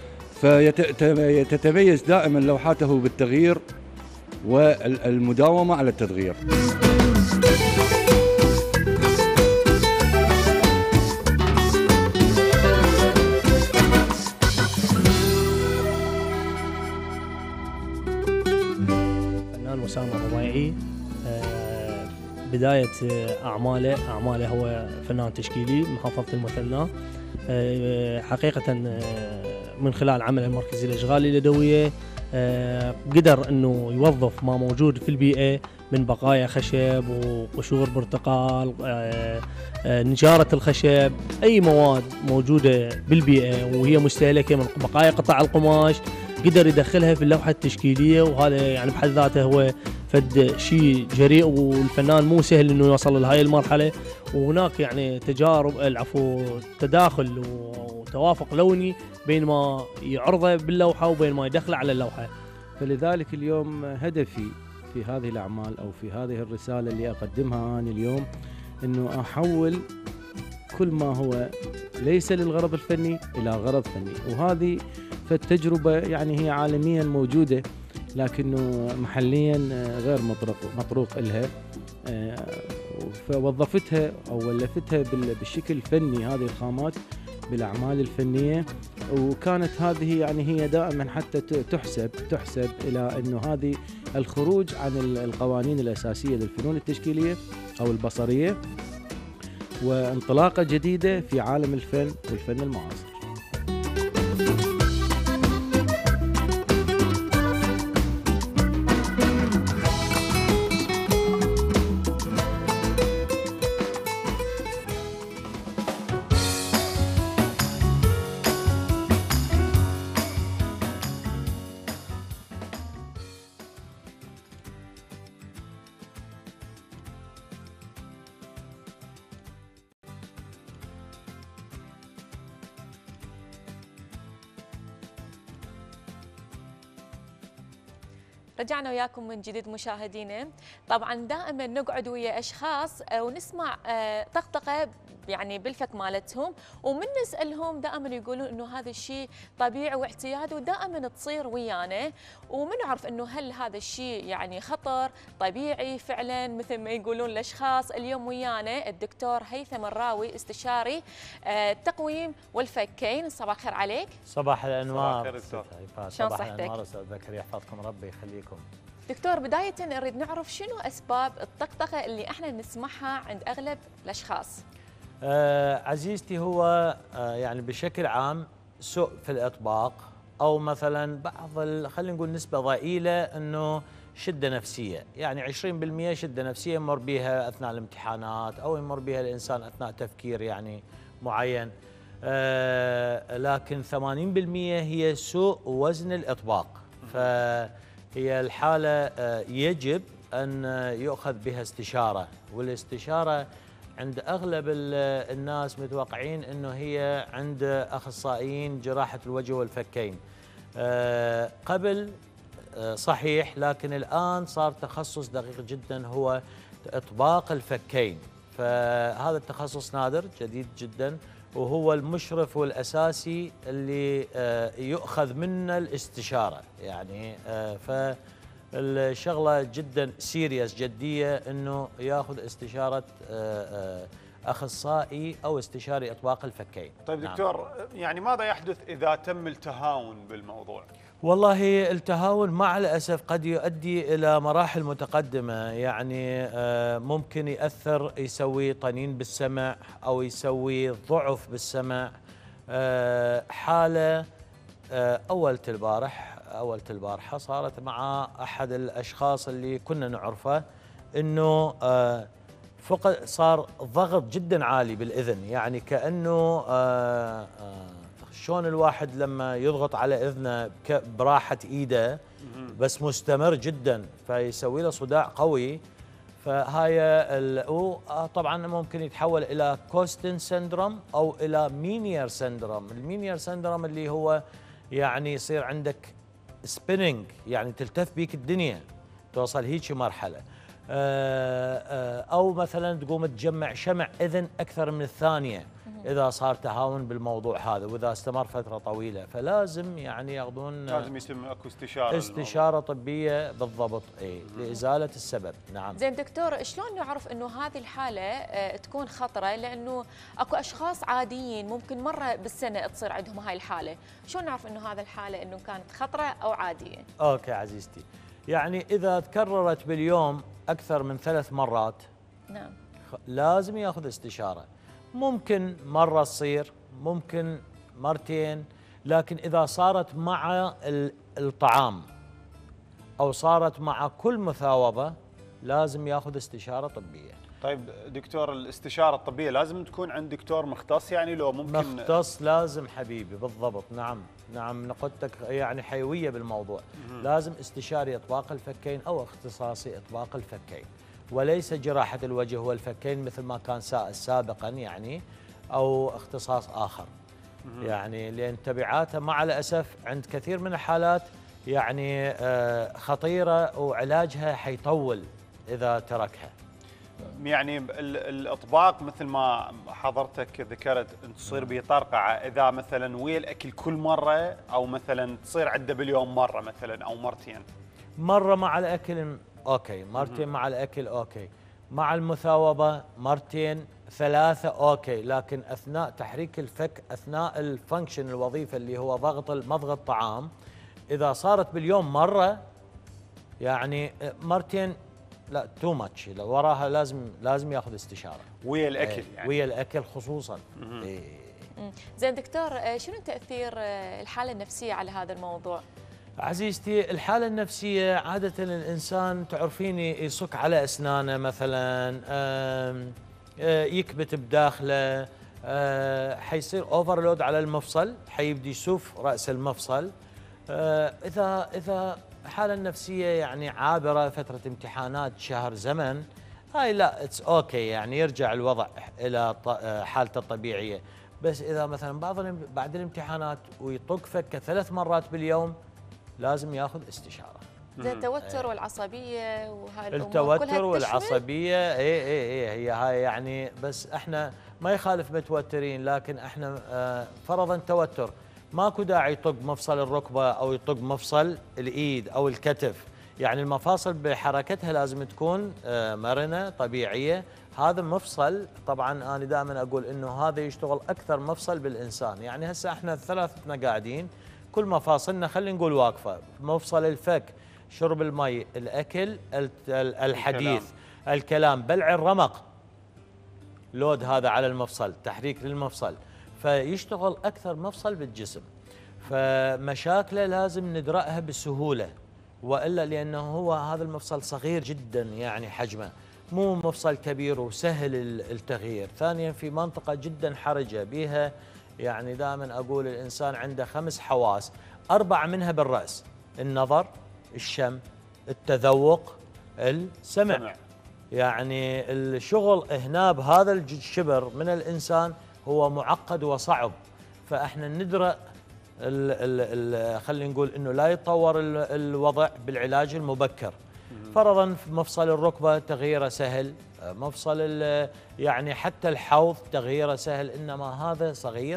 فتتميز دائما لوحاته بالتغيير والمداومة على التدغير.
فنان وسام الربيعي، بداية أعماله هو فنان تشكيلي محافظة المثنى. حقيقة من خلال عمل المركزي للأشغال اليدوية قدر أنه يوظف ما موجود في البيئة من بقايا خشب وقشور برتقال، نجارة الخشب، أي مواد موجودة بالبيئة وهي مستهلكة من بقايا قطع القماش، قدر يدخلها في اللوحة التشكيلية، وهذا يعني بحد ذاته هو فد شيء جريء، والفنان مو سهل انه يوصل لهاي المرحلة. وهناك يعني تداخل وتوافق لوني بين ما يعرضه باللوحة وبين ما يدخله على اللوحة.
فلذلك اليوم هدفي في هذه الأعمال أو في هذه الرسالة اللي أقدمها أنا اليوم أنه أحول كل ما هو ليس للغرض الفني إلى غرض فني. وهذه فالتجربة يعني هي عالميا موجودة، لكنه محليا غير مطروق إلها. فوظفتها أو ولفتها بالشكل الفني هذه الخامات بالأعمال الفنية. وكانت هذه يعني هي دائما حتى تحسب إلى أنه هذه الخروج عن القوانين الأساسية للفنون التشكيلية أو البصرية، وانطلاقة جديدة في عالم الفن والفن المعاصر.
رجعنا وياكم من جديد مشاهدينا. طبعا دائما نقعد ويا اشخاص ونسمع طقطقه يعني بالفك مالتهم، ومن نسالهم دائما يقولون انه هذا الشيء طبيعي واعتيادي ودائما تصير ويانا، ومن نعرف انه هل هذا الشيء يعني خطر طبيعي فعلا مثل ما يقولون الاشخاص. اليوم ويانا الدكتور هيثم الراوي استشاري التقويم والفكين. صباح الخير عليك.
صباح الانوار.
شلون صحتك؟
الانوار استاذ بكر يحفظكم ربي يخليكم.
دكتور بداية نريد نعرف شنو أسباب الطقطقة اللي احنا نسمعها عند أغلب الأشخاص؟
عزيزتي، هو يعني بشكل عام سوء في الإطباق، أو مثلا بعض خلينا نقول نسبة ضئيلة أنه شدة نفسية، يعني 20% شدة نفسية يمر بها أثناء الامتحانات أو يمر بها الإنسان أثناء تفكير يعني معين. لكن 80% هي سوء وزن الإطباق. فهي الحالة يجب أن يؤخذ بها استشارة، والاستشارة عند أغلب الناس متوقعين أنه هي عند أخصائيين جراحة الوجه والفكين. قبل صحيح، لكن الآن صار تخصص دقيق جدا هو إطباق الفكين. فهذا التخصص نادر جديد جدا، وهو المشرف والأساسي اللي يؤخذ منه الاستشارة يعني. فالشغلة جدا سيريس جدية أنه يأخذ استشارة أخصائي أو استشاري إطباق الفكين.
طيب دكتور، يعني ماذا يحدث إذا تم التهاون بالموضوع؟
والله التهاون مع الأسف قد يؤدي إلى مراحل متقدمة، يعني ممكن يأثر، يسوي طنين بالسمع أو يسوي ضعف بالسمع. حالة أول البارحة صارت مع أحد الأشخاص اللي كنا نعرفه، إنه فقد صار ضغط جدا عالي بالإذن، يعني كأنه شلون الواحد لما يضغط على اذنه براحه ايده بس مستمر جدا فيسوي له صداع قوي. فهاي طبعا ممكن يتحول الى كوستن سندروم او الى مينير سندروم. المينير سندروم اللي هو يعني يصير عندك سبيننج، يعني تلتف بيك الدنيا، توصل هيك مرحله. او مثلا تقوم تجمع شمع اذن اكثر من الثانيه إذا صار تهاون بالموضوع هذا، وإذا استمر فترة طويلة. فلازم يعني ياخذون،
لازم يتم اكو استشارة
طبية بالضبط، لإزالة السبب. نعم.
زين دكتور، شلون نعرف إنه هذه الحالة تكون خطرة؟ لأنه اكو أشخاص عاديين ممكن مرة بالسنة تصير عندهم هاي الحالة، شلون نعرف إنه هذا الحالة إنه كانت خطرة أو عادية؟
أوكي عزيزتي، يعني إذا تكررت باليوم أكثر من 3 مرات
نعم
لازم ياخذ استشارة. ممكن مرة تصير، ممكن مرتين، لكن إذا صارت مع الطعام أو صارت مع كل مثاوبة لازم ياخذ استشارة طبية.
طيب دكتور، الاستشارة الطبية لازم تكون عند دكتور مختص يعني؟ لو ممكن
مختص لازم حبيبي، بالضبط. نعم نعم نقطتك يعني حيوية بالموضوع. لازم استشاري إطباق الفكين أو اختصاصي إطباق الفكين، وليس جراحة الوجه والفكين مثل ما كان سابقا يعني، أو اختصاص آخر. يعني لأن تبعاتها مع الأسف عند كثير من الحالات يعني خطيرة، وعلاجها حيطول إذا تركها.
يعني الاطباق مثل ما حضرتك ذكرت تصير بطرقعه اذا مثلا ويا الاكل كل مره، او مثلا تصير عنده باليوم مره مثلا او مرتين.
مره مع الاكل اوكي، مرتين مع الاكل اوكي، مع المثاوبه مرتين ثلاثه اوكي، لكن اثناء تحريك الفك اثناء الفانكشن الوظيفه اللي هو ضغط مضغ الطعام، اذا صارت باليوم مره يعني مرتين لا تو ماتش، وراها لازم ياخذ استشاره
ويا الاكل يعني
ويا الاكل خصوصا.
زين دكتور، شنو تاثير الحاله النفسيه على هذا الموضوع؟
عزيزتي الحاله النفسيه عاده الانسان تعرفين يصك على اسنانه مثلا، يكبت بداخله، حيصير اوفرلود على المفصل، حيبدي يسوف راس المفصل. اذا الحالة النفسية يعني عابرة، فترة امتحانات شهر زمن، هاي لا اتس اوكي يعني يرجع الوضع إلى حالته الطبيعية. بس إذا مثلا بعد الامتحانات ويطق فكة 3 مرات باليوم لازم ياخذ استشارة.
زين التوتر والعصبية وهاي الأمور
التوتر والعصبية هي هاي يعني، بس احنا ما يخالف متوترين، لكن احنا فرضا توتر ماكو داعي يطق مفصل الركبة أو يطق مفصل الإيد أو الكتف، يعني المفاصل بحركتها لازم تكون مرنة طبيعية. هذا مفصل طبعا أنا دائما أقول إنه هذا يشتغل أكثر مفصل بالإنسان، يعني هسه احنا ثلاثتنا قاعدين كل مفاصلنا خلينا نقول واقفة، مفصل الفك، شرب المي، الأكل، الحديث، الكلام، بلع الرمق، لود هذا على المفصل، تحريك للمفصل، فيشتغل أكثر مفصل بالجسم. فمشاكله لازم ندرأها بسهولة، وإلا لأنه هو هذا المفصل صغير جدا يعني حجمه، مو مفصل كبير وسهل التغيير. ثانيا في منطقة جدا حرجة بيها، يعني دائما أقول الإنسان عنده 5 حواس، 4 منها بالرأس، النظر، الشم، التذوق، السمع. يعني الشغل هنا بهذا الشبر من الإنسان هو معقد وصعب، فاحنا ندرأ خلينا نقول انه لا يتطور الوضع بالعلاج المبكر. فرضا في مفصل الركبه تغييره سهل، مفصل يعني حتى الحوض تغييره سهل، انما هذا صغير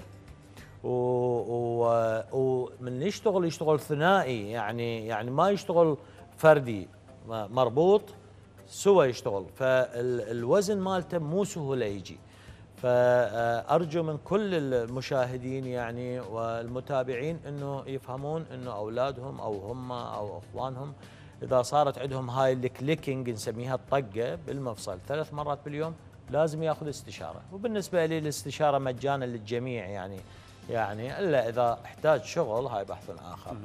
ومن يشتغل ثنائي، يعني ما يشتغل فردي، مربوط سوى يشتغل، فالوزن مالته مو سهوله يجي. فأرجو من كل المشاهدين يعني والمتابعين أنه يفهمون أنه أولادهم أو هم أو أخوانهم إذا صارت عندهم هاي الكليكينج نسميها الطقة بالمفصل 3 مرات باليوم لازم ياخذ استشارة. وبالنسبة لي الاستشارة مجانا للجميع يعني إلا إذا احتاج شغل، هاي بحث آخر.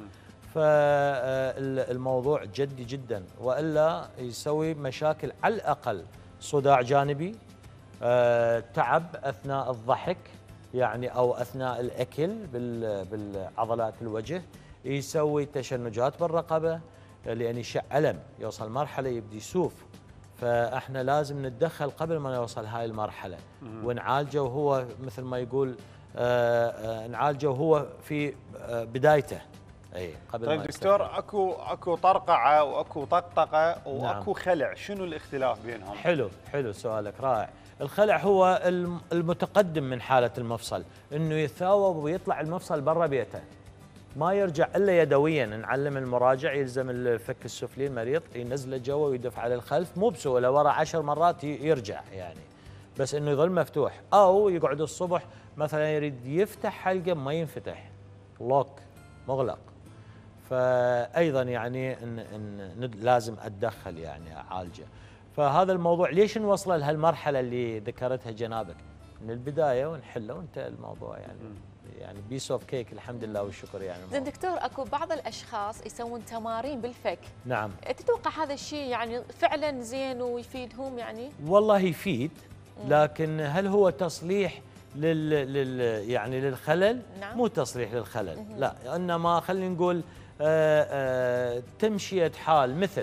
فالموضوع جدي جدا، وإلا يسوي مشاكل، على الأقل صداع جانبي، تعب أثناء الضحك يعني أو أثناء الأكل بالعضلات الوجه، يسوي تشنجات بالرقبة لأن يشع ألم، يوصل مرحلة يبدي يسوف. فإحنا لازم نتدخل قبل ما يوصل هاي المرحلة ونعالجه وهو مثل ما يقول نعالجه وهو في بدايته. اي قبل.
طيب دكتور، اكو طرقعه واكو طقطقه واكو خلع، شنو الاختلاف بينهم؟
حلو سؤالك رائع. الخلع هو المتقدم من حالة المفصل، انه يتثاوب ويطلع المفصل برا بيته، ما يرجع الا يدويا. نعلم المراجع يلزم الفك السفلي المريض ينزله جوا ويدف على الخلف، مو بسهوله، ورا 10 مرات يرجع يعني، بس انه يظل مفتوح. او يقعد الصبح مثلا يريد يفتح حلقه ما ينفتح، لوك مغلق، فايضا يعني إن لازم اتدخل يعني اعالجه. فهذا الموضوع ليش نوصله لهالمرحله اللي ذكرتها جنابك من البدايه ونحله وانتهى الموضوع يعني بيس اوف كيك، الحمد لله والشكر يعني.
زين دكتور، اكو بعض الاشخاص يسوون تمارين بالفك،
نعم،
تتوقع هذا الشيء يعني فعلا زين ويفيدهم يعني؟
والله يفيد، لكن هل هو تصليح يعني للخلل،
نعم.
مو تصليح للخلل، لا، انما خلينا نقول تمشيه حال. مثل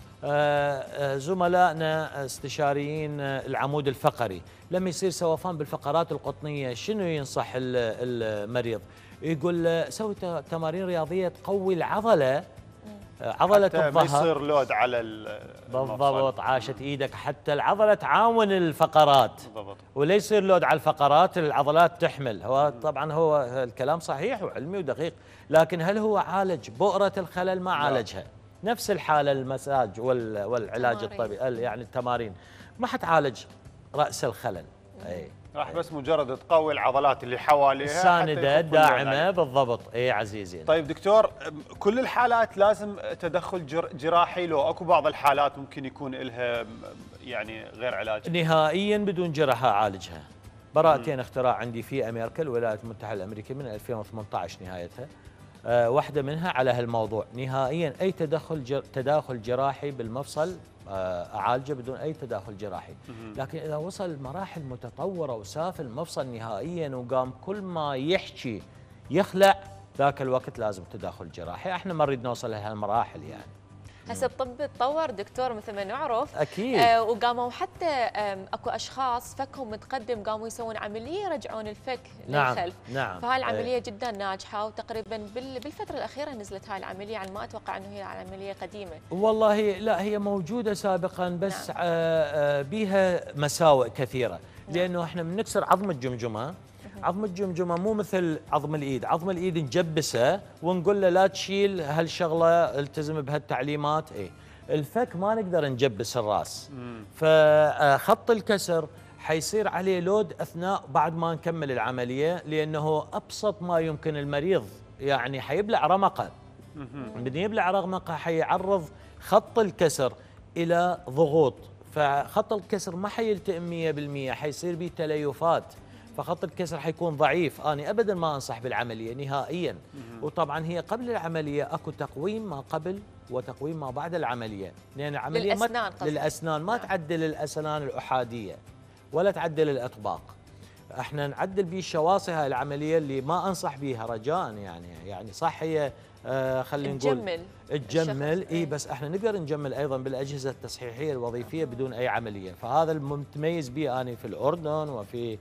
زملائنا استشاريين العمود الفقري لما يصير سوفان بالفقرات القطنيه، شنو ينصح المريض؟ يقول سوي تمارين رياضيه تقوي العضله، عضله
حتى
الظهر،
ما يصير لود على
بالضبط، عاشت ايدك، حتى العضله تعاون الفقرات
بالضبط،
ولا يصير لود على الفقرات، العضلات تحمل. هو طبعا هو الكلام صحيح وعلمي ودقيق، لكن هل هو عالج بؤره الخلل؟ ما عالجها. نفس الحاله المساج والعلاج الطبيعي، يعني التمارين ما حتعالج راس الخلل. اي
راح بس مجرد تقوي العضلات اللي حواليها،
الساندة الداعمة، بالضبط. اي عزيزي.
طيب دكتور، كل الحالات لازم تدخل جراحي لو اكو بعض الحالات ممكن يكون لها يعني غير علاج؟
نهائيا بدون جراحة اعالجها. براءتين اختراع عندي في امريكا الولايات المتحدة الامريكية من 2018 نهايتها، واحدة منها على هالموضوع. نهائيا اي تداخل جراحي بالمفصل اعالجه بدون اي تداخل جراحي. لكن اذا وصل لمراحل متطوره وساف المفصل نهائيا وقام كل ما يحكي يخلع، ذاك الوقت لازم تداخل جراحي. احنا ما نريد نوصل لهالمراحل يعني.
هسه الطب تطور دكتور مثل ما نعرف،
اكيد.
وقاموا حتى اكو اشخاص فكهم متقدم قاموا يسوون عمليه يرجعون الفك للخلف.
نعم.
فهاي العمليه جدا ناجحه، وتقريبا بالفتره الاخيره نزلت هاي العمليه، يعني ما اتوقع انه هي عمليه قديمه.
والله لا، هي موجوده سابقا، بس نعم. بيها مساوئ كثيره. نعم. لانه احنا بنكسر عظم الجمجمه. عظم الجمجمه مو مثل عظم الايد، عظم الايد نجبسه ونقول له لا تشيل هالشغله، التزم بهالتعليمات. اي الفك ما نقدر نجبس الراس، فخط الكسر حيصير عليه لود اثناء بعد ما نكمل العمليه، لانه ابسط ما يمكن المريض يعني حيبلع رمقه. من يبلع رمقه حيعرض خط الكسر الى ضغوط، فخط الكسر ما حيلتئم 100%، حيصير به تليفات، فخط الكسر حيكون ضعيف. أنا أبدا ما أنصح بالعملية نهائيا. وطبعا هي قبل العملية أكو تقويم ما قبل وتقويم ما بعد العملية، لأن العملية للأسنان ما تعدل الأسنان الأحادية ولا تعدل الأطباق. احنا نعدل به الشواصي. هاي العملية اللي ما أنصح بها رجاء، يعني صح هي خلينا نقول تجمل، اي بس احنا نقدر نجمل ايضا بالاجهزه التصحيحيه الوظيفيه بدون اي عمليه. فهذا المتميز به انا في الاردن وفي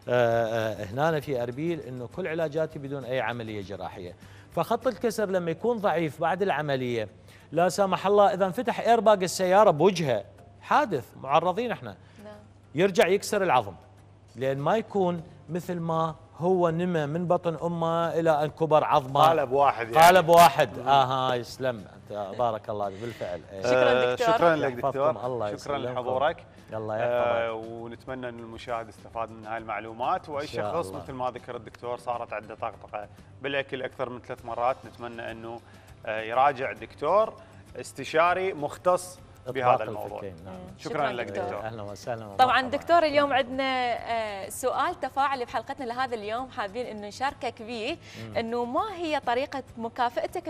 هنا في اربيل، انه كل علاجاتي بدون اي عمليه جراحيه. فخط الكسر لما يكون ضعيف بعد العمليه، لا سامح الله اذا انفتح ايرباج السياره بوجهه، حادث، معرضين احنا. يرجع يكسر العظم، لان ما يكون مثل ما هو نمى من بطن امه الى ان كبر عظمه.
قالب واحد يعني.
قالب واحد. يسلم انت، بارك الله بالفعل.
شكرا دكتور.
شكرا لك دكتور.
الله
شكرا لحضورك.
الله يحفظك.
ونتمنى ان المشاهد استفاد من هاي المعلومات، واي شخص مثل ما ذكر الدكتور صارت عنده طقطقه بالاكل اكثر من 3 مرات، نتمنى انه يراجع دكتور استشاري مختص بهذا الموضوع.
نعم.
شكرا لك دكتور.
اهلا وسهلا.
طبعا دكتور اليوم عندنا سؤال تفاعلي بحلقتنا لهذا اليوم، حابين انه نشاركك به، انه ما هي طريقه مكافاتك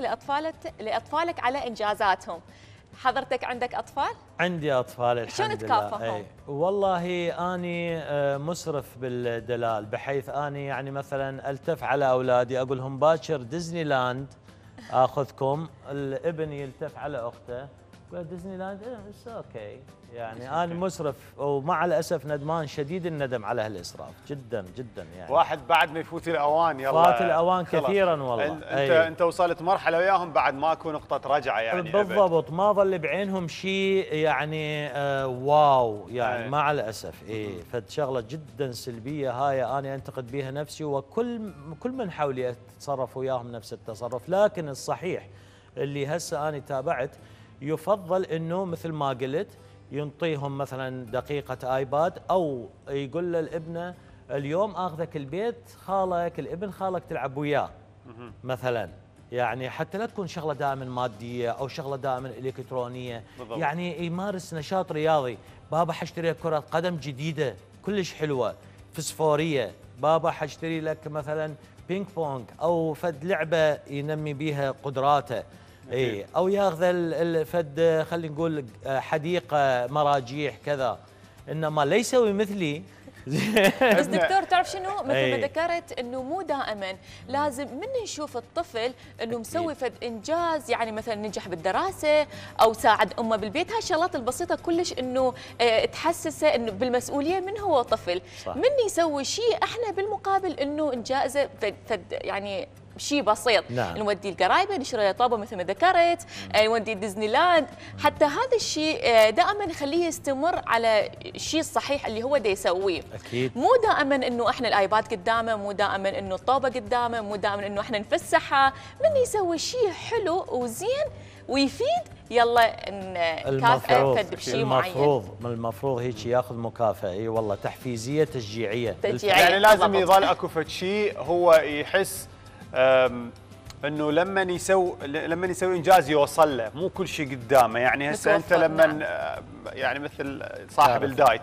لاطفالك على انجازاتهم؟ حضرتك عندك اطفال؟
عندي اطفال الحمد لله.
شلون تكافئهم؟
والله اني مسرف بالدلال، بحيث اني يعني مثلا التف على اولادي اقول لهم باكر ديزني لاند اخذكم، الابن يلتف على اخته ديزني لاند اتس اوكي. يعني انا مسرف، ومع الاسف ندمان شديد الندم على هالاسراف جدا جدا. يعني
واحد بعد ما يفوت الاوان يلا
فات الاوان كثيرا والله.
انت وصلت مرحله وياهم بعد ماكو نقطه رجعه يعني.
بالضبط، ما ظل بعينهم شيء يعني واو يعني. مع الاسف فد شغله جدا سلبيه هاي انا انتقد بها نفسي، وكل من حولي اتصرف وياهم نفس التصرف. لكن الصحيح اللي هسه انا تابعت، يفضل انه مثل ما قلت ينطيهم مثلا دقيقة ايباد، او يقول للابنه اليوم اخذك البيت خالك، الابن خالك تلعب وياه مثلا. يعني حتى لا تكون شغله دائما ماديه او شغله دائما الكترونيه. بالضبط. يعني يمارس نشاط رياضي. بابا حاشتري لك كره قدم جديده كلش حلوه فسفوريه، بابا حاشتري لك مثلا بينج بونج او فد لعبه ينمي بيها قدراته. او ياخذ الفد خلينا نقول حديقه مراجيح كذا. انما لا يسوي مثلي
بس دكتور تعرف شنو؟ مثل ما
أي.
ذكرت انه مو دائما لازم من نشوف الطفل انه مسوي فد انجاز، يعني مثلا نجح بالدراسه او ساعد امه بالبيت، هاي الشغلات البسيطه كلش انه تحسسه انه بالمسؤوليه من هو طفل.
صح.
من يسوي شيء احنا بالمقابل انه نجائزه فد يعني شيء بسيط.
نعم.
نودي القرايبه، نشتري له طابه مثل ما ذكرت، نودي ديزني لاند، حتى هذا الشيء دائما نخليه يستمر على الشيء الصحيح اللي هو دا يسويه.
اكيد.
مو دائما انه احنا الايباد قدامه، مو دائما انه الطابه قدامه، مو دائما انه احنا نفسحها، من يسوي شيء حلو وزين ويفيد يلا نكافئه فد بشيء معين.
المفروض هيك ياخذ مكافاه. اي والله تحفيزيه تشجيعيه.
يعني لازم يظل اكو فد شيء هو يحس انه لما يسوي انجاز يوصل له، مو كل شيء قدامه. يعني هسه انت لما يعني مثل صاحب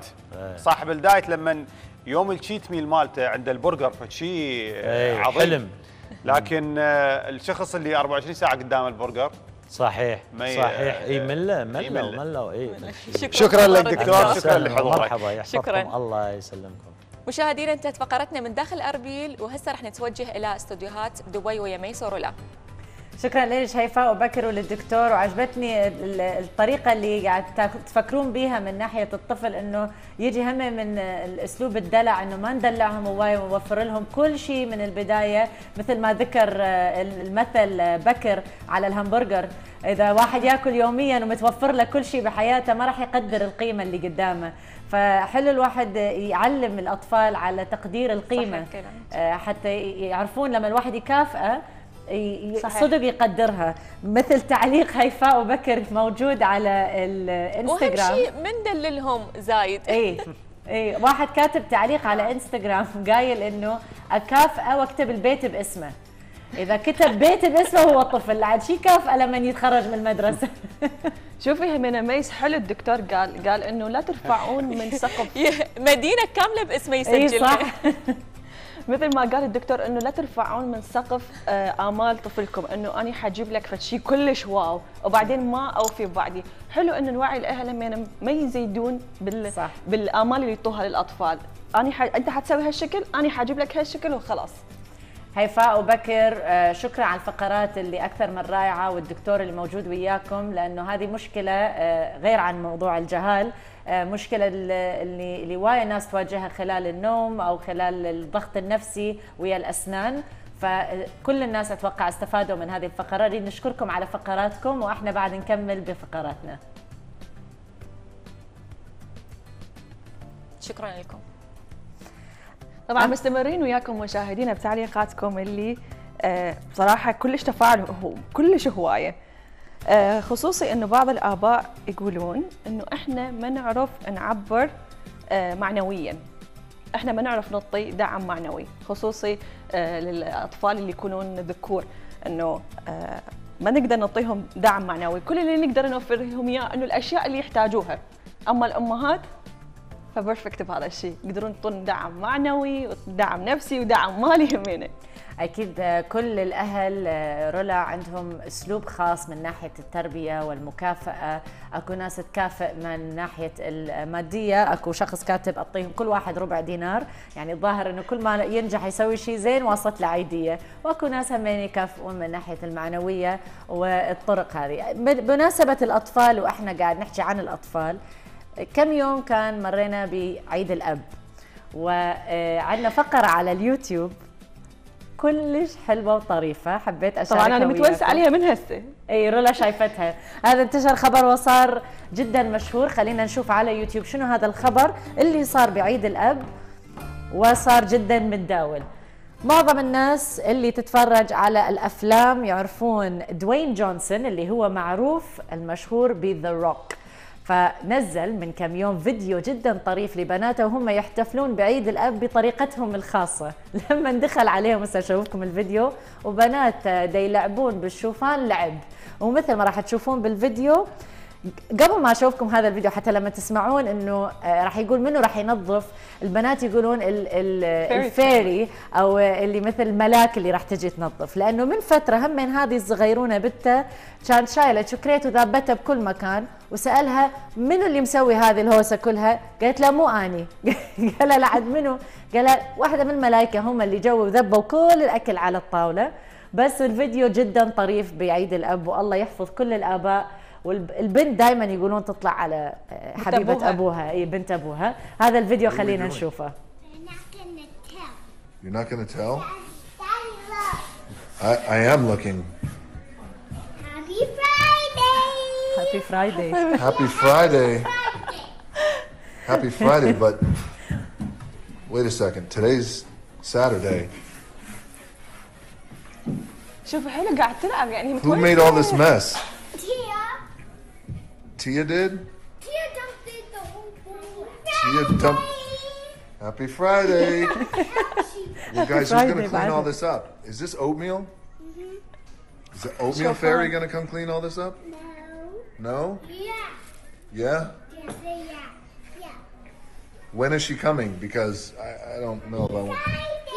الدايت لما يوم الشيت ميل مالته عند البرجر فشيء عظيم
حلم.
لكن الشخص اللي 24 ساعه قدام البرجر
صحيح. اي ملوا. اي
شكرا لك دكتور، شكرا لحضورك.
مرحبا، يحفظكم الله يسلمكم.
مشاهدينا انتهت فقرتنا من داخل اربيل، وهسه رح نتوجه الى استوديوهات دبي ويا ميس ورولا.
شكرا لك هيفاء وبكر وللدكتور، وعجبتني الطريقه اللي قاعد تفكرون بيها من ناحيه الطفل، انه يجي هم من الاسلوب الدلع، انه ما ندلعهم هوايه ونوفر لهم كل شيء من البدايه، مثل ما ذكر المثل بكر على الهمبرجر. اذا واحد ياكل يوميا ومتوفر له كل شيء بحياته ما راح يقدر القيمه اللي قدامه. فحلو الواحد يعلم الاطفال على تقدير القيمه، حتى يعرفون لما الواحد يكافئه صدق يقدرها. مثل تعليق هيفاء وبكر موجود على الانستغرام،
وهم شيء من دللهم زايد.
اي واحد كاتب تعليق على انستغرام قايل انه اكافئه واكتب البيت باسمه. اذا كتب بيت باسمه هو الطفل، عاد شي كافئه لما يتخرج من المدرسه.
شوفي همينة ميس، حلو الدكتور قال انه لا ترفعون من سقف
مدينه كامله باسمه يسجلها.
صح.
مثل ما قال الدكتور انه لا ترفعون من سقف امال طفلكم، انه انا حجيب لك فشي كلش واو وبعدين ما اوفي ببعدي. حلو انه نوعي الاهل همينة ما يزيدون بالامال اللي يعطوها للاطفال. انت حتسوي هالشكل، انا حجيب لك هالشكل وخلاص.
هيفاء وبكر، شكرا على الفقرات اللي اكثر من رائعه، والدكتور اللي موجود وياكم، لانه هذه مشكله غير عن موضوع الجهال، مشكله اللي وايد ناس تواجهها خلال النوم او خلال الضغط النفسي ويا الاسنان. فكل الناس اتوقع استفادوا من هذه الفقره. نريد نشكركم على فقراتكم، واحنا بعد نكمل بفقراتنا.
شكرا لكم.
طبعا مستمرين وياكم مشاهدينا بتعليقاتكم اللي بصراحه كلش تفاعل كلش هوايه، خصوصي انه بعض الاباء يقولون انه احنا ما نعرف نعبر معنويا، احنا ما نعرف نعطي دعم معنوي، خصوصي للاطفال اللي يكونون ذكور، انه ما نقدر نعطيهم دعم معنوي. كل اللي نقدر نوفر لهم اياه انه الاشياء اللي يحتاجوها. اما الامهات فبرفكت بهذا الشيء، يقدرون يعطون دعم معنوي ودعم نفسي ودعم مالي همينه.
اكيد كل الاهل رولا عندهم اسلوب خاص من ناحيه التربيه والمكافاه. اكو ناس تكافئ من ناحيه الماديه، اكو شخص كاتب اعطيهم كل واحد ربع دينار، يعني الظاهر انه كل ما ينجح يسوي شيء زين وصلت له عيديه. واكو ناس همين يكافئون من ناحيه المعنويه والطرق هذه. بمناسبه الاطفال واحنا قاعد نحكي عن الاطفال، كم يوم كان مرينا بعيد الاب، وعندنا فقره على اليوتيوب كلش حلوه وطريفه، حبيت اشاركها.
طبعا انا متوسع عليها من هسه.
اي رولا شايفتها. هذا انتشر خبر وصار جدا مشهور. خلينا نشوف على يوتيوب شنو هذا الخبر اللي صار بعيد الاب وصار جدا متداول. معظم الناس اللي تتفرج على الافلام يعرفون دوين جونسون اللي هو معروف المشهور بذا روك، فنزل من كم يوم فيديو جدا طريف لبناته وهم يحتفلون بعيد الاب بطريقتهم الخاصه. لما دخل عليهم هسه اشوفكم الفيديو، وبنات دا يلعبون بالشوفان لعب، ومثل ما راح تشوفون بالفيديو قبل ما اشوفكم هذا الفيديو حتى لما تسمعون انه راح يقول منه راح ينظف، البنات يقولون الفيري او اللي مثل الملاك اللي راح تجي تنظف، لانه من فتره هم من هذه الصغيرونه بنته كانت شايله شوكريت وذابتها بكل مكان، وسالها منو اللي مسوي هذه الهوسه كلها؟ قالت له مو اني. قال لها لعد منو؟ قال لها واحده من الملائكه هم اللي جو وذبوا كل الاكل على الطاوله. بس الفيديو جدا طريف بعيد الاب، والله يحفظ كل الاباء، والبنت دائما يقولون تطلع على حبيبه ابوها، اي بنت ابوها. هذا الفيديو خلينا نشوفه.
You're not going to tell? I am looking.
Happy Friday!
Happy Friday.
Happy Friday. Happy Friday, but wait a second. Today's Saturday.
شوف حلو قاعد تلعب يعني.
Who made all this mess?
Tia.
Tia did?
Tia dumped it the whole bowl.
Tia dumped. Happy Friday. Well, guys, who's going to clean all this up? Is this oatmeal? Is the oatmeal fairy going to come clean all this up? No. No?
Yeah.
Yeah?
Yeah. Yeah.
When is she coming? Because I don't know if I want.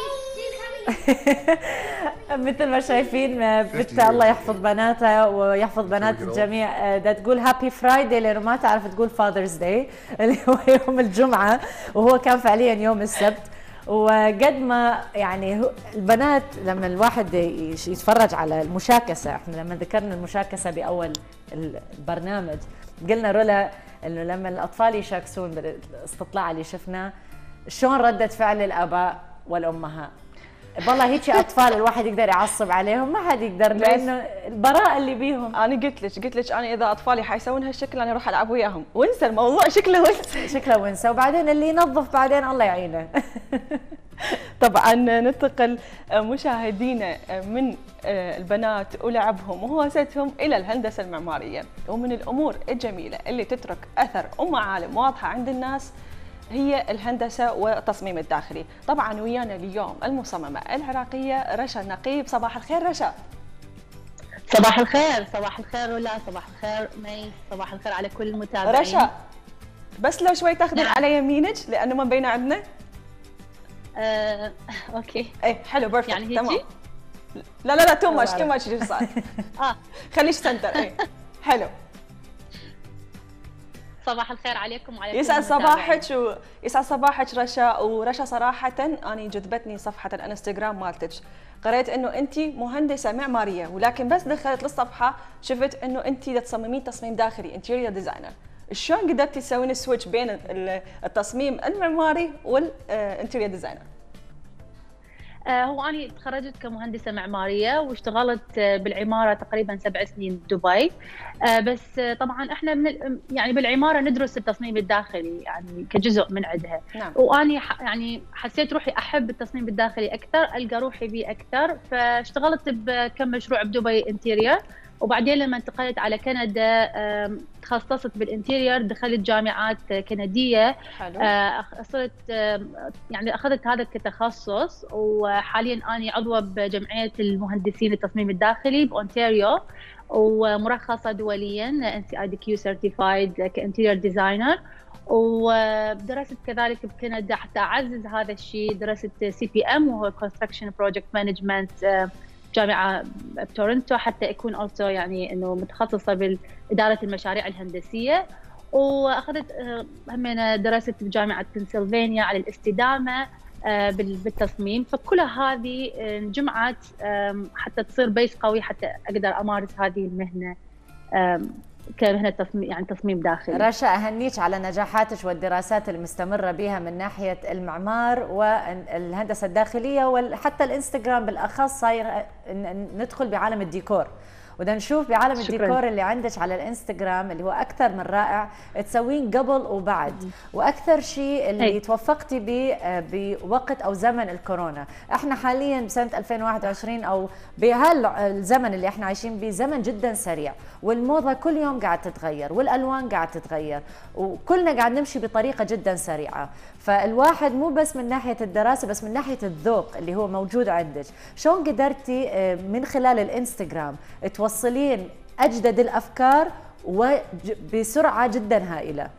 مثل ما شايفين بنتها الله يحفظ بناتها ويحفظ بنات الجميع، دا تقول هابي فرايداي لانه ما تعرف تقول فاذرز داي اللي هو يوم الجمعه، وهو كان فعليا يوم السبت. وقد ما يعني البنات لما الواحد يتفرج على المشاكسه، احنا لما ذكرنا المشاكسه باول البرنامج قلنا رولا انه لما الاطفال يشاكسون بالاستطلاع اللي شفناه شلون رده فعل الاباء والامهات. والله هيك اطفال الواحد يقدر يعصب عليهم، ما حد يقدر لانه البراءه اللي بيهم.
انا قلت لك انا اذا اطفالي حيسوون هالشكل انا اروح العب وياهم، وانسى الموضوع شكله ونسى.
شكله ونسى، وبعدين اللي ينظف بعدين الله يعينه.
طبعا ننتقل مشاهدينا من البنات ولعبهم وهوستهم الى الهندسه المعماريه، ومن الامور الجميله اللي تترك اثر ومعالم واضحه عند الناس هي الهندسه والتصميم الداخلي. طبعا ويانا اليوم المصممه العراقيه رشا النقيب. صباح الخير رشا.
صباح الخير. صباح الخير رولا. صباح الخير ميس. صباح الخير على كل المتابعين.
رشا بس لو شوي تاخذين على يمينك لانه ما مبينه عندنا.
اوكي.
اي حلو بيرفكت
يعني
تمام. لا تو ماتش جرصات. خليش سنتر. اي حلو.
صباح الخير عليكم وعلى
يسعد صباحك يسعد صباحك رشا. ورشا صراحة أنا جذبتني صفحة الانستغرام مالتك، قريت إنه أنت مهندسة معمارية، ولكن بس دخلت للصفحة شفت إنه أنت تصممين تصميم داخلي انتيريور ديزاينر. شلون قدرتي تسوين السويتش بين التصميم المعماري والانتيريور ديزاينر؟
هو أنا تخرجت كمهندسة معمارية واشتغلت بالعمارة تقريبا 7 سنين بدبي، بس طبعا احنا يعني بالعمارة ندرس التصميم الداخلي يعني كجزء من عندها.
نعم.
وأنا يعني حسيت روحي أحب التصميم الداخلي أكثر، ألقى روحي بيه أكثر، فاشتغلت بكم مشروع بدبي انتيريور، وبعدين لما انتقلت على كندا تخصصت بالانتيريور، دخلت جامعات كنديه.
حلو.
صرت يعني اخذت هذا كتخصص، وحاليا انا عضوه بجمعيه المهندسين التصميم الداخلي باونتاريو، ومرخصه دوليا NCIDQ سيرتيفايد كانتيريور ديزاينر، ودرست كذلك بكندا حتى اعزز هذا الشيء. درست CPM وهو Construction Project Management جامعة بتورنتو، حتى أكون also يعني إنه متخصصة بإدارة المشاريع الهندسية. وأخذت همين درست بجامعة بنسلفانيا على الاستدامة بالتصميم. فكل هذه جمعت حتى تصير بيس قوي حتى أقدر أمارس هذه المهنة كمهنة تصميم، يعني تصميم داخلي.
رشا أهنيك على نجاحاتك والدراسات المستمرة بها من ناحية المعمار والهندسة الداخلية، وحتى الانستغرام بالأخص صاير ندخل بعالم الديكور، وده نشوف بعالم الديكور اللي عندك على الانستغرام اللي هو اكثر من رائع، تسوين قبل وبعد. واكثر شيء اللي توفقتي به بوقت او زمن الكورونا. احنا حاليا بسنه 2021 او بهالزمن اللي احنا عايشين به زمن جدا سريع، والموضه كل يوم قاعد تتغير، والالوان قاعد تتغير، وكلنا قاعد نمشي بطريقه جدا سريعه. فالواحد مو بس من ناحيه الدراسه، بس من ناحيه الذوق اللي هو موجود عندك. شلون قدرتي من خلال الانستغرام توصلين أجدد الأفكار وبسرعة جدا هائلة؟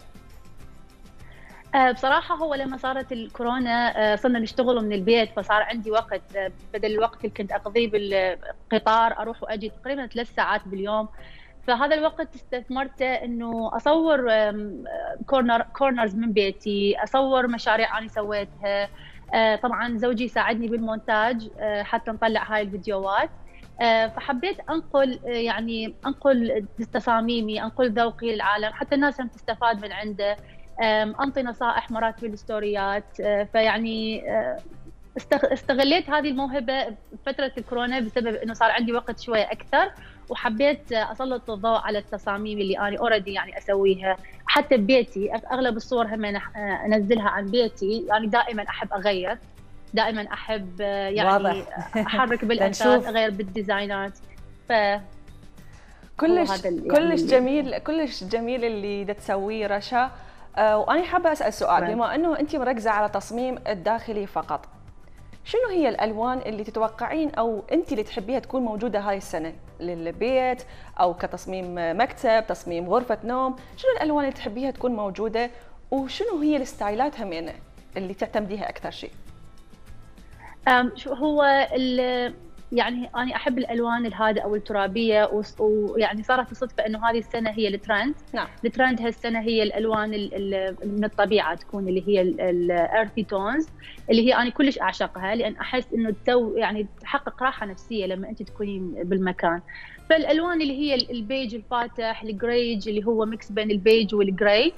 بصراحة هو لما صارت الكورونا صرنا نشتغل من البيت، فصار عندي وقت بدل الوقت اللي كنت أقضيه بالقطار أروح وأجي تقريبا 3 ساعات باليوم. فهذا الوقت استثمرته إنه أصور كورنرز من بيتي، أصور مشاريع أنا سويتها. طبعا زوجي يساعدني بالمونتاج حتى نطلع هاي الفيديوهات. فحبيت أنقل تصاميمي، أنقل ذوقي للعالم، حتى الناس هم تستفاد من عنده. أنطي نصائح مرات بالستوريات. فيعني استغليت هذه الموهبة بفترة الكورونا بسبب أنه صار عندي وقت شوية أكثر، وحبيت أسلط الضوء على التصاميم اللي أنا أوريدي يعني أسويها حتى ببيتي. أغلب الصور هم أنزلها عن بيتي، يعني دائما أحب أغير، دائما أحب يعني واضح. أحرك بالأثاث، أغير بالديزاينات.
كلش جميل اللي دا تسويه رشا. وأنا حابة أسأل سؤال، بما أنه أنت مركزة على تصميم الداخلي فقط، شنو هي الألوان اللي تتوقعين أو أنت اللي تحبيها تكون موجودة هاي السنة للبيت أو كتصميم مكتب، تصميم غرفة نوم؟ شنو الألوان اللي تحبيها تكون موجودة، وشنو هي الستايلات همينة اللي تعتمديها أكثر شيء؟
هو يعني أنا أحب الألوان الهادئة والترابية، ويعني صارت الصدفة إنه هذه السنة هي الترند.
نعم.
الترند هالسنة هي الألوان من الطبيعة، تكون اللي هي الأرثي تونز، اللي هي أنا كلش أعشقها، لأن أحس إنه يعني تحقق راحة نفسية لما أنت تكونين بالمكان. فالألوان اللي هي البيج الفاتح، الجريج اللي هو ميكس بين البيج والجراي،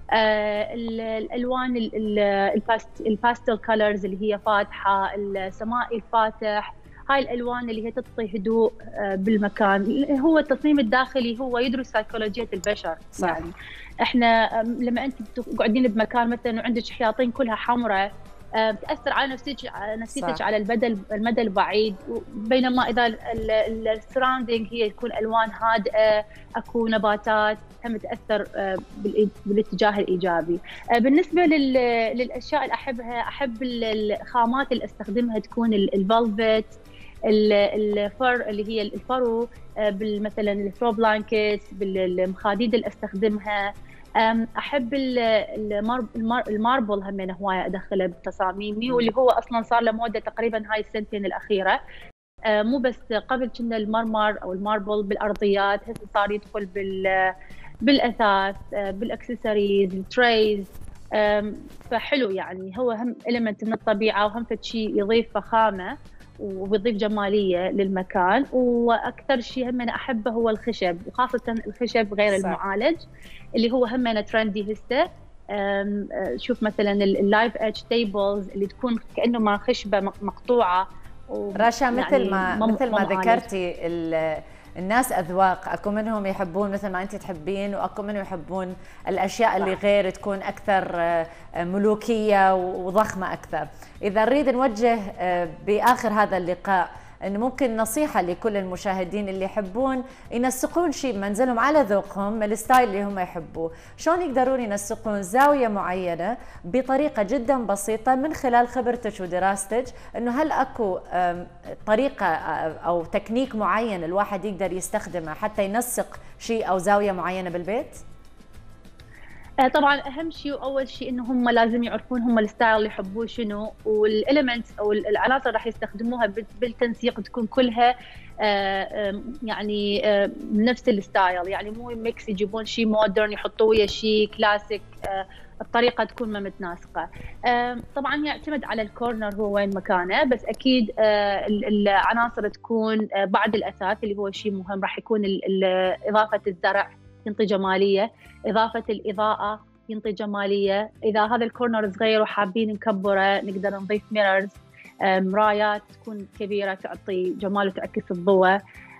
الألوان الباستل كولرز اللي هي فاتحة، السمائي الفاتح، هاي الألوان اللي هي تعطي هدوء بالمكان. هو التصميم الداخلي هو يدرس سيكولوجية البشر. صح. يعني احنا لما انت قاعدين بمكان مثلا وعندك حياطين كلها حمراء، تأثر على نفسيتك على المدى البعيد، بينما إذا السراوندينج هي تكون ألوان هادئة، أكو نباتات، هم تأثر بالاتجاه الإيجابي. بالنسبة للأشياء اللي أحبها، أحب الخامات اللي أستخدمها تكون الفلفت، الفر اللي هي الفرو، مثلا الثرو بلانكيت، بالمخاديد اللي أستخدمها. احب الماربل هم هوايه ادخله بتصاميمي، واللي هو اصلا صار له موده تقريبا هاي السنتين الاخيره. مو بس قبل كنا المرمر او الماربل بالارضيات، هسه صار يدخل بالاثاث، بالاكسسوارز، التريز. فحلو يعني، هو هم إليمنت من الطبيعه، وهم شيء يضيف فخامه وبيضيف جماليه للمكان. واكثر شيء هم انا احبه هو الخشب، وخاصه الخشب غير صح. المعالج اللي هو هم انا ترندي هسه. شوف مثلا اللايف ايدج تيبلز اللي تكون كانه ما خشبه مقطوعه.
رشا مثل ما ذكرتي، الناس أذواق، أكو منهم يحبون مثل ما أنت تحبين، وأكو منهم يحبون الأشياء اللي غير تكون أكثر ملوكية وضخمة أكثر. إذا نريد نوجه بآخر هذا اللقاء إنه ممكن نصيحة لكل المشاهدين اللي يحبون ينسقون شيء بمنزلهم على ذوقهم، الستايل اللي هم يحبوه، شلون يقدرون ينسقون زاوية معينة بطريقة جدا بسيطة من خلال خبرتك ودراستك؟ إنه هل أكو طريقة أو تكنيك معين الواحد يقدر يستخدمه حتى ينسق شيء أو زاوية معينة بالبيت؟
طبعا اهم شيء واول شيء انه هم لازم يعرفون هم الستايل اللي يحبوه شنو، والاليمنتس او العناصر راح يستخدموها بالتنسيق تكون كلها يعني نفس الستايل، يعني مو ميكس يجيبون شيء مودرن يحطوه ويا شيء كلاسيك، الطريقه تكون ما متناسقه. طبعا يعتمد على الكورنر هو وين مكانه، بس اكيد العناصر تكون بعد الاثاث اللي هو شيء مهم، راح يكون اضافه الزرع ينطي جماليه، اضافه الاضاءه ينطي جماليه. اذا هذا الكورنر صغير وحابين نكبره نقدر نضيف ميررز، مرايات تكون كبيره تعطي جمال وتعكس الضوء.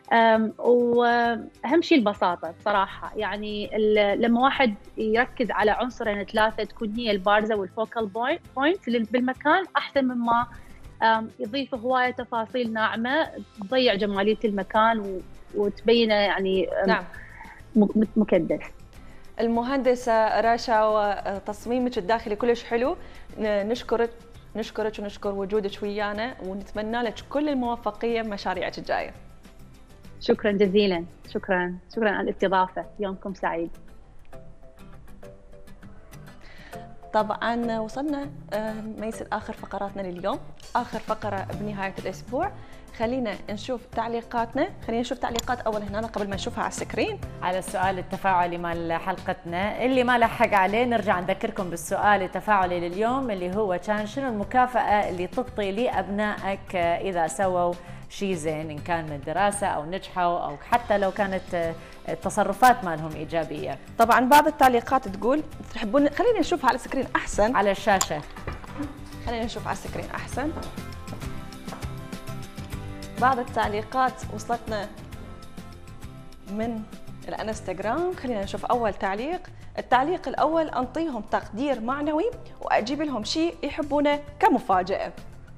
واهم شيء البساطه بصراحه، يعني لما واحد يركز على عنصرين ثلاثه تكون هي البارزه والفوكال بوينت بالمكان، احسن مما يضيف هوايه تفاصيل ناعمه تضيع جماليه المكان وتبينه يعني نعم مكدس.
المهندسة رشا، وتصميمك الداخلي كلش حلو، نشكرك ونشكر وجودك ويانا، ونتمنى لك كل الموفقية بمشاريعك الجاية.
شكرا جزيلا، شكرا على الاستضافة، يومكم سعيد.
طبعا وصلنا ميس لآخر فقراتنا لليوم، آخر فقرة بنهاية الأسبوع. خلينا نشوف تعليقاتنا، خلينا نشوف تعليقات أول هنا قبل ما نشوفها على السكرين
على السؤال التفاعلي مال حلقتنا. اللي ما لحق عليه نرجع نذكركم بالسؤال التفاعلي لليوم اللي هو كان شنو المكافأة اللي تعطي لأبنائك إذا سووا شيء زين، إن كان من الدراسة أو نجحوا أو حتى لو كانت التصرفات مالهم إيجابية.
طبعا بعض التعليقات تقول تحبون، خلينا نشوفها على السكرين أحسن،
على الشاشة
خلينا نشوف على السكرين أحسن. بعض التعليقات وصلتنا من الانستغرام، خلينا نشوف أول تعليق. التعليق الأول: أنطيهم تقدير معنوي وأجيب لهم شيء يحبونه كمفاجأة.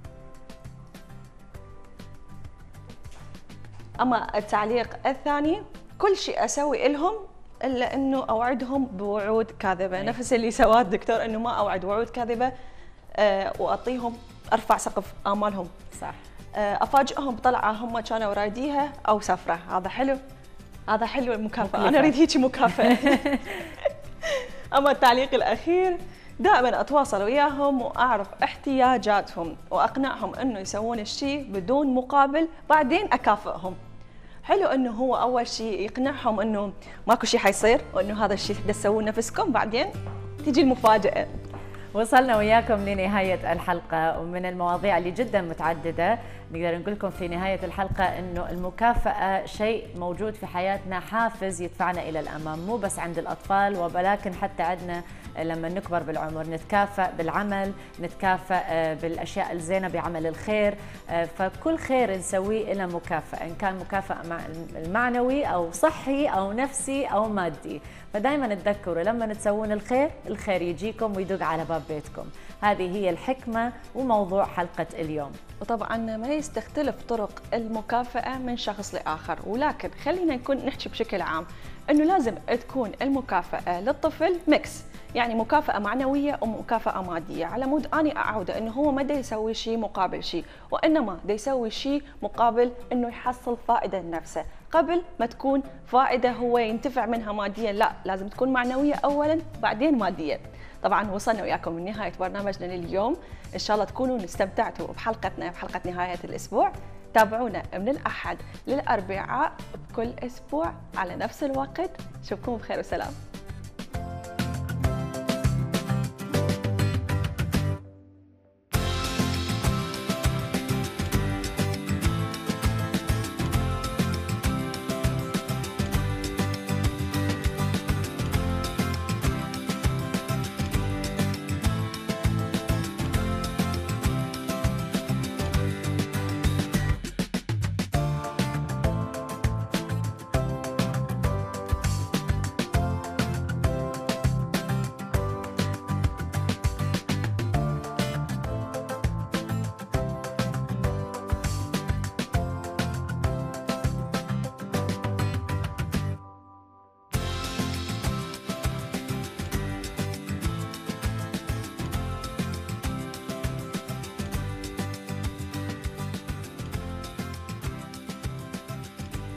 أما التعليق الثاني: كل شيء أسوي لهم إلا أنه أوعدهم بوعود كاذبة. نفس اللي سواه الدكتور، أنه ما أوعد وعود كاذبة وأعطيهم أرفع سقف آمالهم.
صح.
أفاجئهم بطلعة هم كانوا رايديها أو سفرة. هذا حلو، هذا حلو المكافأة، أنا أريد هيك مكافأة. أما التعليق الأخير: دائما أتواصل وياهم وأعرف احتياجاتهم وأقنعهم أنه يسوون الشيء بدون مقابل، بعدين أكافئهم. حلو أنه هو أول شيء يقنعهم أنه ماكو شيء حيصير وأنه هذا الشيء تسوون نفسكم، بعدين تجي المفاجأة.
وصلنا وياكم لنهاية الحلقة، ومن المواضيع اللي جدا متعددة نقدر نقول لكم في نهاية الحلقة إنه المكافأة شيء موجود في حياتنا، حافز يدفعنا إلى الأمام، مو بس عند الأطفال ولكن حتى عندنا لما نكبر بالعمر. نتكافأ بالعمل، نتكافأ بالأشياء الزينة بعمل الخير، فكل خير نسويه له مكافأة، إن كان مكافأة معنوي أو صحي أو نفسي أو مادي. فدائما تذكروا لما تسوون الخير، الخير يجيكم ويدق على باب بيتكم. هذه هي الحكمة وموضوع حلقة اليوم.
وطبعا ما تختلف طرق المكافأة من شخص لآخر، ولكن خلينا نحكي بشكل عام أنه لازم تكون المكافأة للطفل ميكس، يعني مكافأة معنوية ومكافأة مادية، على مود أني أعوده أنه هو ما دا يسوي شيء مقابل شيء، وإنما دا يسوي شيء مقابل أنه يحصل فائدة لنفسه، قبل ما تكون فائدة هو ينتفع منها ماديا، لا، لازم تكون معنوية أولا بعدين مادية. طبعا وصلنا وياكم لنهاية برنامجنا لليوم، إن شاء الله تكونوا استمتعتوا بحلقتنا، بحلقة نهاية الأسبوع. تابعونا من الأحد للأربعاء بكل أسبوع على نفس الوقت. أشوفكم بخير وسلام.